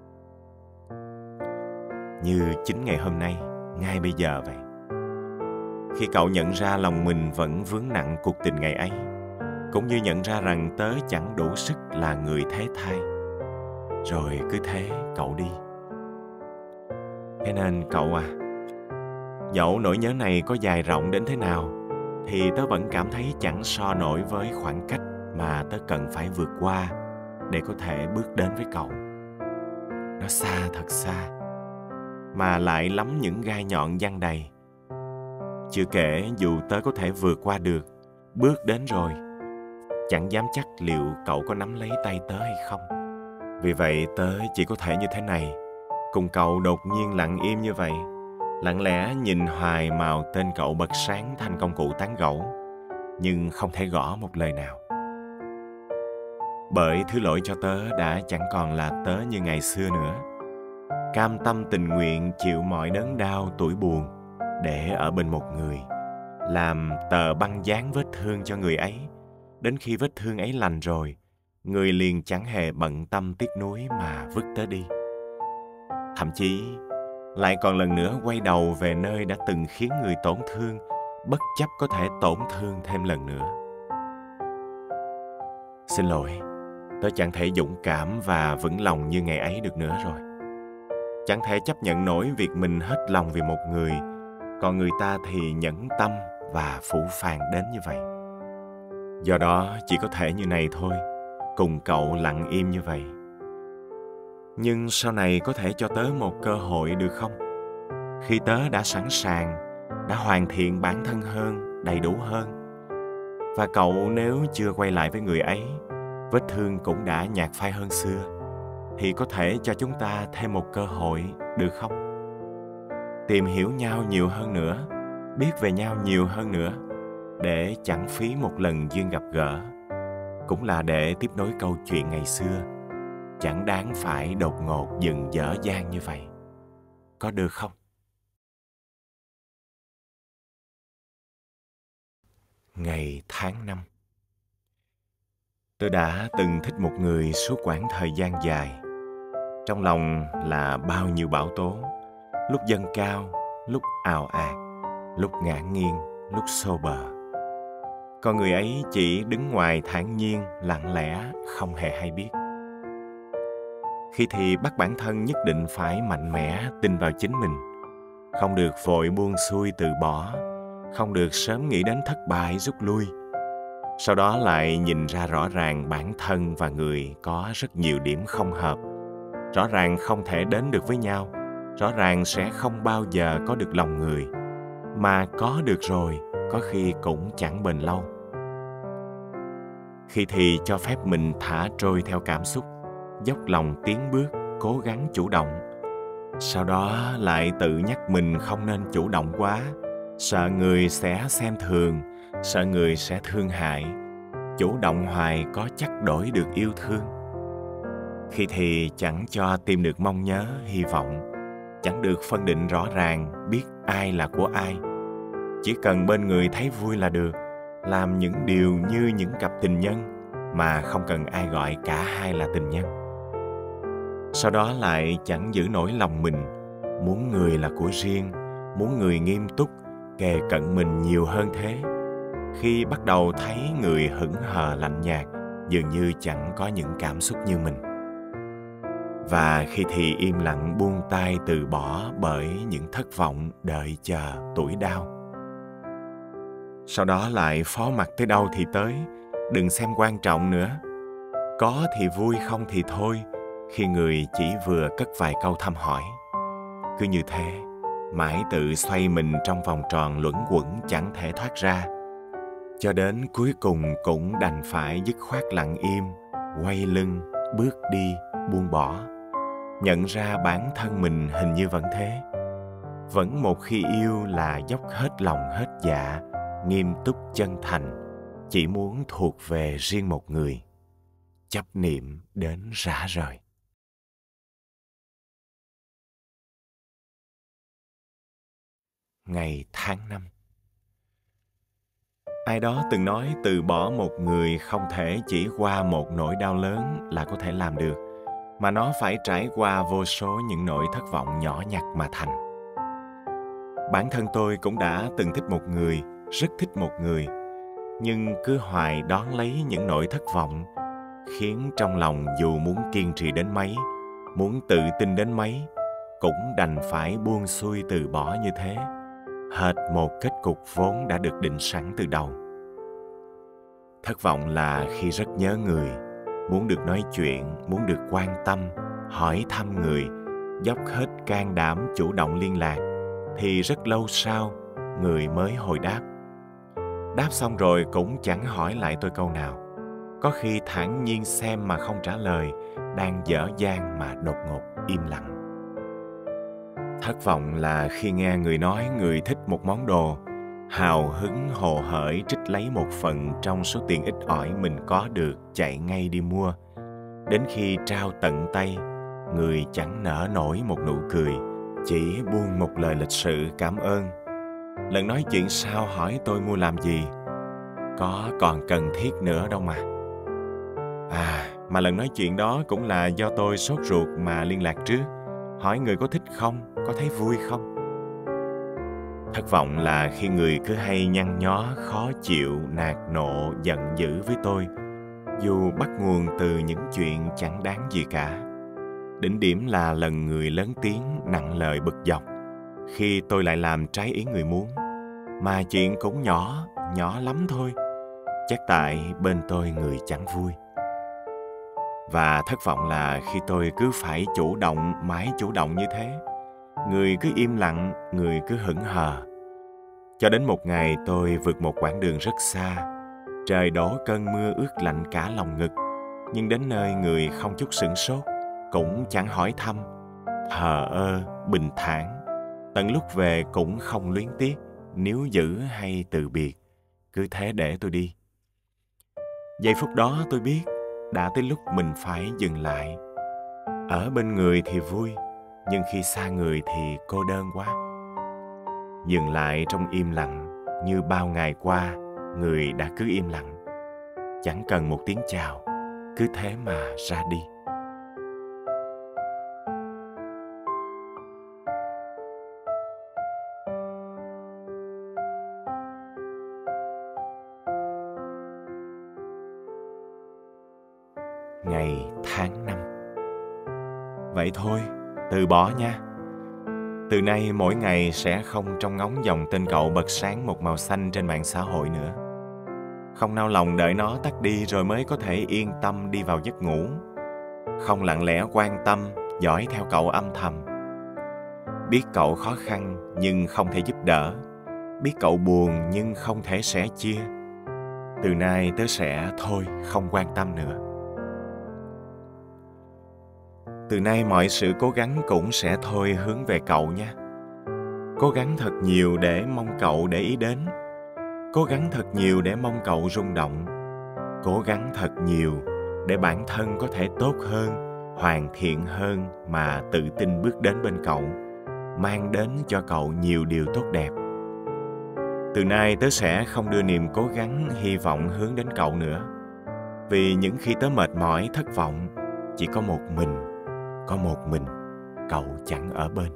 Như chính ngày hôm nay, ngay bây giờ vậy. Khi cậu nhận ra lòng mình vẫn vướng nặng cuộc tình ngày ấy, cũng như nhận ra rằng tớ chẳng đủ sức là người thế thai, rồi cứ thế cậu đi. Thế nên cậu à, dẫu nỗi nhớ này có dài rộng đến thế nào, thì tớ vẫn cảm thấy chẳng so nổi với khoảng cách mà tớ cần phải vượt qua để có thể bước đến với cậu. Nó xa thật xa, mà lại lắm những gai nhọn giăng đầy. Chưa kể dù tớ có thể vượt qua được, bước đến rồi, chẳng dám chắc liệu cậu có nắm lấy tay tớ hay không. Vì vậy tớ chỉ có thể như thế này, cùng cậu đột nhiên lặng im như vậy, lặng lẽ nhìn hoài màu tên cậu bật sáng thành công cụ tán gẫu, nhưng không thể gõ một lời nào. Bởi thứ lỗi cho tớ đã chẳng còn là tớ như ngày xưa nữa. Cam tâm tình nguyện chịu mọi đớn đau tủi buồn để ở bên một người, làm tờ băng dán vết thương cho người ấy. Đến khi vết thương ấy lành rồi, người liền chẳng hề bận tâm tiếc nuối mà vứt tớ đi. Thậm chí lại còn lần nữa quay đầu về nơi đã từng khiến người tổn thương, bất chấp có thể tổn thương thêm lần nữa. Xin lỗi, tớ chẳng thể dũng cảm và vững lòng như ngày ấy được nữa rồi. Chẳng thể chấp nhận nổi việc mình hết lòng vì một người, còn người ta thì nhẫn tâm và phũ phàng đến như vậy. Do đó chỉ có thể như này thôi, cùng cậu lặng im như vậy. Nhưng sau này có thể cho tớ một cơ hội được không? Khi tớ đã sẵn sàng, đã hoàn thiện bản thân hơn, đầy đủ hơn. Và cậu nếu chưa quay lại với người ấy, vết thương cũng đã nhạt phai hơn xưa, thì có thể cho chúng ta thêm một cơ hội được không? Tìm hiểu nhau nhiều hơn nữa, biết về nhau nhiều hơn nữa, để chẳng phí một lần duyên gặp gỡ, cũng là để tiếp nối câu chuyện ngày xưa, chẳng đáng phải đột ngột dừng dở dang như vậy. Có được không? Ngày tháng năm. Tôi đã từng thích một người suốt quãng thời gian dài. Trong lòng là bao nhiêu bão tố, lúc dâng cao, lúc ào ạt, lúc ngả nghiêng, lúc xô bờ. Con người ấy chỉ đứng ngoài thản nhiên, lặng lẽ, không hề hay biết. Khi thì bắt bản thân nhất định phải mạnh mẽ tin vào chính mình, không được vội buông xuôi từ bỏ, không được sớm nghĩ đến thất bại rút lui. Sau đó lại nhìn ra rõ ràng bản thân và người có rất nhiều điểm không hợp, rõ ràng không thể đến được với nhau, rõ ràng sẽ không bao giờ có được lòng người, mà có được rồi có khi cũng chẳng bền lâu. Khi thì cho phép mình thả trôi theo cảm xúc, dốc lòng tiến bước, cố gắng chủ động. Sau đó lại tự nhắc mình không nên chủ động quá, sợ người sẽ xem thường, sợ người sẽ thương hại. Chủ động hoài có chắc đổi được yêu thương. Khi thì chẳng cho tìm được mong nhớ, hy vọng, chẳng được phân định rõ ràng biết ai là của ai. Chỉ cần bên người thấy vui là được, làm những điều như những cặp tình nhân, mà không cần ai gọi cả hai là tình nhân. Sau đó lại chẳng giữ nổi lòng mình, muốn người là của riêng, muốn người nghiêm túc, kề cận mình nhiều hơn thế. Khi bắt đầu thấy người hững hờ lạnh nhạt, dường như chẳng có những cảm xúc như mình. Và khi thì im lặng buông tay từ bỏ bởi những thất vọng đợi chờ tuổi đau. Sau đó lại phó mặc tới đâu thì tới, đừng xem quan trọng nữa. Có thì vui, không thì thôi, khi người chỉ vừa cất vài câu thăm hỏi. Cứ như thế, mãi tự xoay mình trong vòng tròn luẩn quẩn chẳng thể thoát ra. Cho đến cuối cùng cũng đành phải dứt khoát lặng im, quay lưng, bước đi, buông bỏ. Nhận ra bản thân mình hình như vẫn thế. Vẫn một khi yêu là dốc hết lòng hết dạ, nghiêm túc chân thành, chỉ muốn thuộc về riêng một người. Chấp niệm đến rã rời. Ngày tháng năm. Ai đó từng nói từ bỏ một người không thể chỉ qua một nỗi đau lớn là có thể làm được, mà nó phải trải qua vô số những nỗi thất vọng nhỏ nhặt mà thành. Bản thân tôi cũng đã từng thích một người, rất thích một người, nhưng cứ hoài đón lấy những nỗi thất vọng, khiến trong lòng dù muốn kiên trì đến mấy, muốn tự tin đến mấy, cũng đành phải buông xuôi từ bỏ như thế, hệt một kết cục vốn đã được định sẵn từ đầu. Thất vọng là khi rất nhớ người, muốn được nói chuyện, muốn được quan tâm, hỏi thăm người, dốc hết can đảm chủ động liên lạc, thì rất lâu sau, người mới hồi đáp. Đáp xong rồi cũng chẳng hỏi lại tôi câu nào. Có khi thản nhiên xem mà không trả lời, đang dở dang mà đột ngột im lặng. Thất vọng là khi nghe người nói người thích một món đồ, hào hứng hồ hởi trích lấy một phần trong số tiền ít ỏi mình có được chạy ngay đi mua. Đến khi trao tận tay, người chẳng nở nổi một nụ cười, chỉ buông một lời lịch sự cảm ơn. Lần nói chuyện sau hỏi tôi mua làm gì, có còn cần thiết nữa đâu mà. Mà lần nói chuyện đó cũng là do tôi sốt ruột mà liên lạc trước, hỏi người có thích không, có thấy vui không. Thất vọng là khi người cứ hay nhăn nhó, khó chịu, nạt nộ, giận dữ với tôi, dù bắt nguồn từ những chuyện chẳng đáng gì cả. Đỉnh điểm là lần người lớn tiếng, nặng lời bực dọc, khi tôi lại làm trái ý người muốn. Mà chuyện cũng nhỏ, nhỏ lắm thôi. Chắc tại bên tôi người chẳng vui. Và thất vọng là khi tôi cứ phải chủ động, mãi chủ động như thế. Người cứ im lặng, người cứ hững hờ. Cho đến một ngày tôi vượt một quãng đường rất xa. Trời đổ cơn mưa ướt lạnh cả lòng ngực. Nhưng đến nơi người không chút sửng sốt, cũng chẳng hỏi thăm. Thờ ơ, bình thản. Tận lúc về cũng không luyến tiếc, níu giữ hay từ biệt. Cứ thế để tôi đi. Giây phút đó tôi biết đã tới lúc mình phải dừng lại. Ở bên người thì vui, nhưng khi xa người thì cô đơn quá. Dừng lại trong im lặng, như bao ngày qua người đã cứ im lặng. Chẳng cần một tiếng chào, cứ thế mà ra đi. Ngày tháng năm. Vậy thôi, từ bỏ nha. Từ nay mỗi ngày sẽ không trông ngóng dòng tên cậu bật sáng một màu xanh trên mạng xã hội nữa. Không nao lòng đợi nó tắt đi rồi mới có thể yên tâm đi vào giấc ngủ. Không lặng lẽ quan tâm, dõi theo cậu âm thầm. Biết cậu khó khăn nhưng không thể giúp đỡ. Biết cậu buồn nhưng không thể sẻ chia. Từ nay tớ sẽ thôi không quan tâm nữa. Từ nay mọi sự cố gắng cũng sẽ thôi hướng về cậu nha. Cố gắng thật nhiều để mong cậu để ý đến. Cố gắng thật nhiều để mong cậu rung động. Cố gắng thật nhiều để bản thân có thể tốt hơn, hoàn thiện hơn mà tự tin bước đến bên cậu, mang đến cho cậu nhiều điều tốt đẹp. Từ nay tớ sẽ không đưa niềm cố gắng, hy vọng hướng đến cậu nữa. Vì những khi tớ mệt mỏi, thất vọng, chỉ có một mình, cậu chẳng ở bên.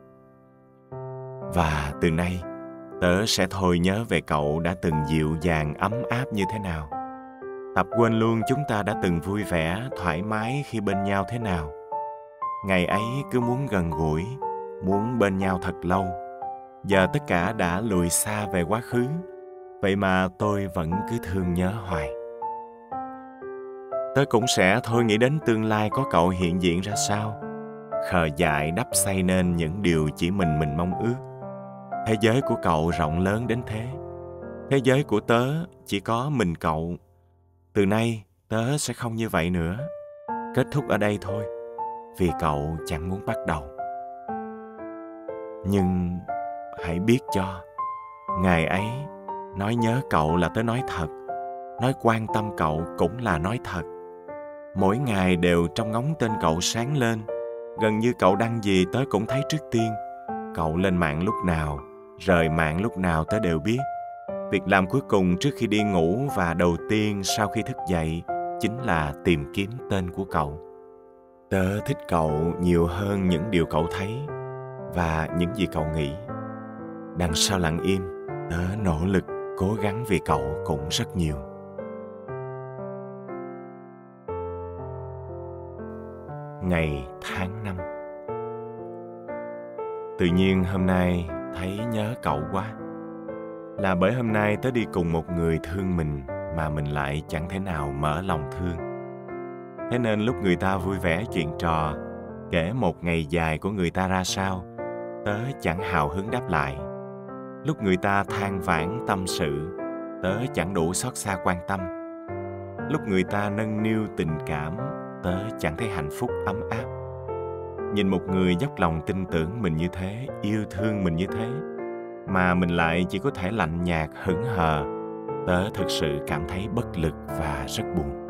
Và từ nay, tớ sẽ thôi nhớ về cậu đã từng dịu dàng, ấm áp như thế nào. Tập quên luôn chúng ta đã từng vui vẻ, thoải mái khi bên nhau thế nào. Ngày ấy cứ muốn gần gũi, muốn bên nhau thật lâu. Giờ tất cả đã lùi xa về quá khứ, vậy mà tôi vẫn cứ thương nhớ hoài. Tớ cũng sẽ thôi nghĩ đến tương lai có cậu hiện diện ra sao. Khờ dại đắp xây nên những điều chỉ mình mong ước. Thế giới của cậu rộng lớn đến thế. Thế giới của tớ chỉ có mình cậu. Từ nay tớ sẽ không như vậy nữa. Kết thúc ở đây thôi, vì cậu chẳng muốn bắt đầu. Nhưng hãy biết cho, ngày ấy nói nhớ cậu là tớ nói thật. Nói quan tâm cậu cũng là nói thật. Mỗi ngày đều trông ngóng tên cậu sáng lên. Gần như cậu đăng gì tớ cũng thấy trước tiên. Cậu lên mạng lúc nào, rời mạng lúc nào tớ đều biết. Việc làm cuối cùng trước khi đi ngủ và đầu tiên sau khi thức dậy chính là tìm kiếm tên của cậu. Tớ thích cậu nhiều hơn những điều cậu thấy và những gì cậu nghĩ. Đằng sau lặng im, tớ nỗ lực cố gắng vì cậu cũng rất nhiều. Ngày tháng năm. Tự nhiên hôm nay thấy nhớ cậu quá. Là bởi hôm nay tớ đi cùng một người thương mình mà mình lại chẳng thể nào mở lòng thương. Thế nên lúc người ta vui vẻ chuyện trò, kể một ngày dài của người ta ra sao, tớ chẳng hào hứng đáp lại. Lúc người ta than vãn tâm sự, tớ chẳng đủ xót xa quan tâm. Lúc người ta nâng niu tình cảm, tớ chẳng thấy hạnh phúc ấm áp. Nhìn một người dốc lòng tin tưởng mình như thế, yêu thương mình như thế, mà mình lại chỉ có thể lạnh nhạt hững hờ, tớ thực sự cảm thấy bất lực và rất buồn.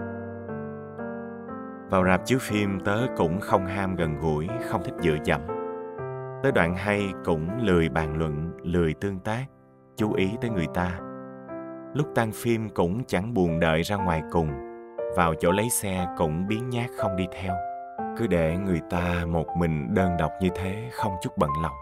Vào rạp chiếu phim tớ cũng không ham gần gũi, không thích dựa dẫm. Tới đoạn hay cũng lười bàn luận, lười tương tác, chú ý tới người ta. Lúc tan phim cũng chẳng buồn đợi ra ngoài cùng, vào chỗ lấy xe cũng biếng nhác không đi theo. Cứ để người ta một mình đơn độc như thế, không chút bận lòng.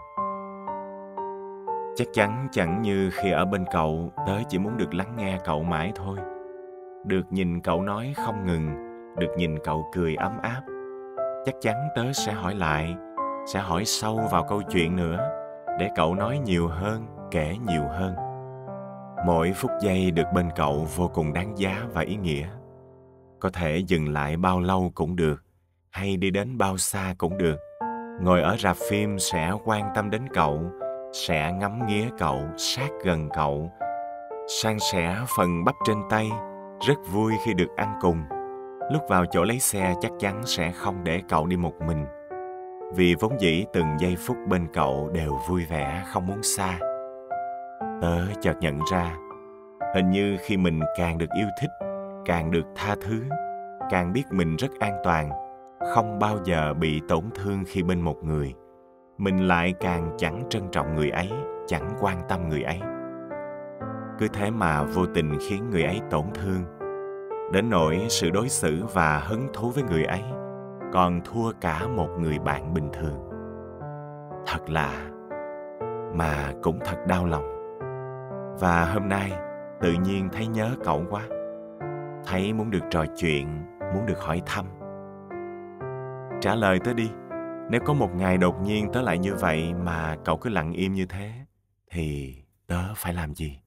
Chắc chắn chẳng như khi ở bên cậu, tớ chỉ muốn được lắng nghe cậu mãi thôi. Được nhìn cậu nói không ngừng, được nhìn cậu cười ấm áp. Chắc chắn tớ sẽ hỏi lại, sẽ hỏi sâu vào câu chuyện nữa. để cậu nói nhiều hơn, kể nhiều hơn. Mỗi phút giây được bên cậu vô cùng đáng giá và ý nghĩa. Có thể dừng lại bao lâu cũng được, hay đi đến bao xa cũng được. Ngồi ở rạp phim sẽ quan tâm đến cậu, sẽ ngắm nghía cậu, sát gần cậu, san sẻ phần bắp trên tay, rất vui khi được ăn cùng. Lúc vào chỗ lấy xe chắc chắn sẽ không để cậu đi một mình, vì vốn dĩ từng giây phút bên cậu đều vui vẻ không muốn xa. Tớ chợt nhận ra, hình như khi mình càng được yêu thích, càng được tha thứ, càng biết mình rất an toàn, không bao giờ bị tổn thương khi bên một người, mình lại càng chẳng trân trọng người ấy, chẳng quan tâm người ấy. Cứ thế mà vô tình khiến người ấy tổn thương, đến nỗi sự đối xử và hứng thú với người ấy còn thua cả một người bạn bình thường. Thật lạ, mà cũng thật đau lòng. Và hôm nay tự nhiên thấy nhớ cậu quá, thấy muốn được trò chuyện, muốn được hỏi thăm. Trả lời tớ đi, nếu có một ngày đột nhiên tớ lại như vậy mà cậu cứ lặng im như thế, thì tớ phải làm gì?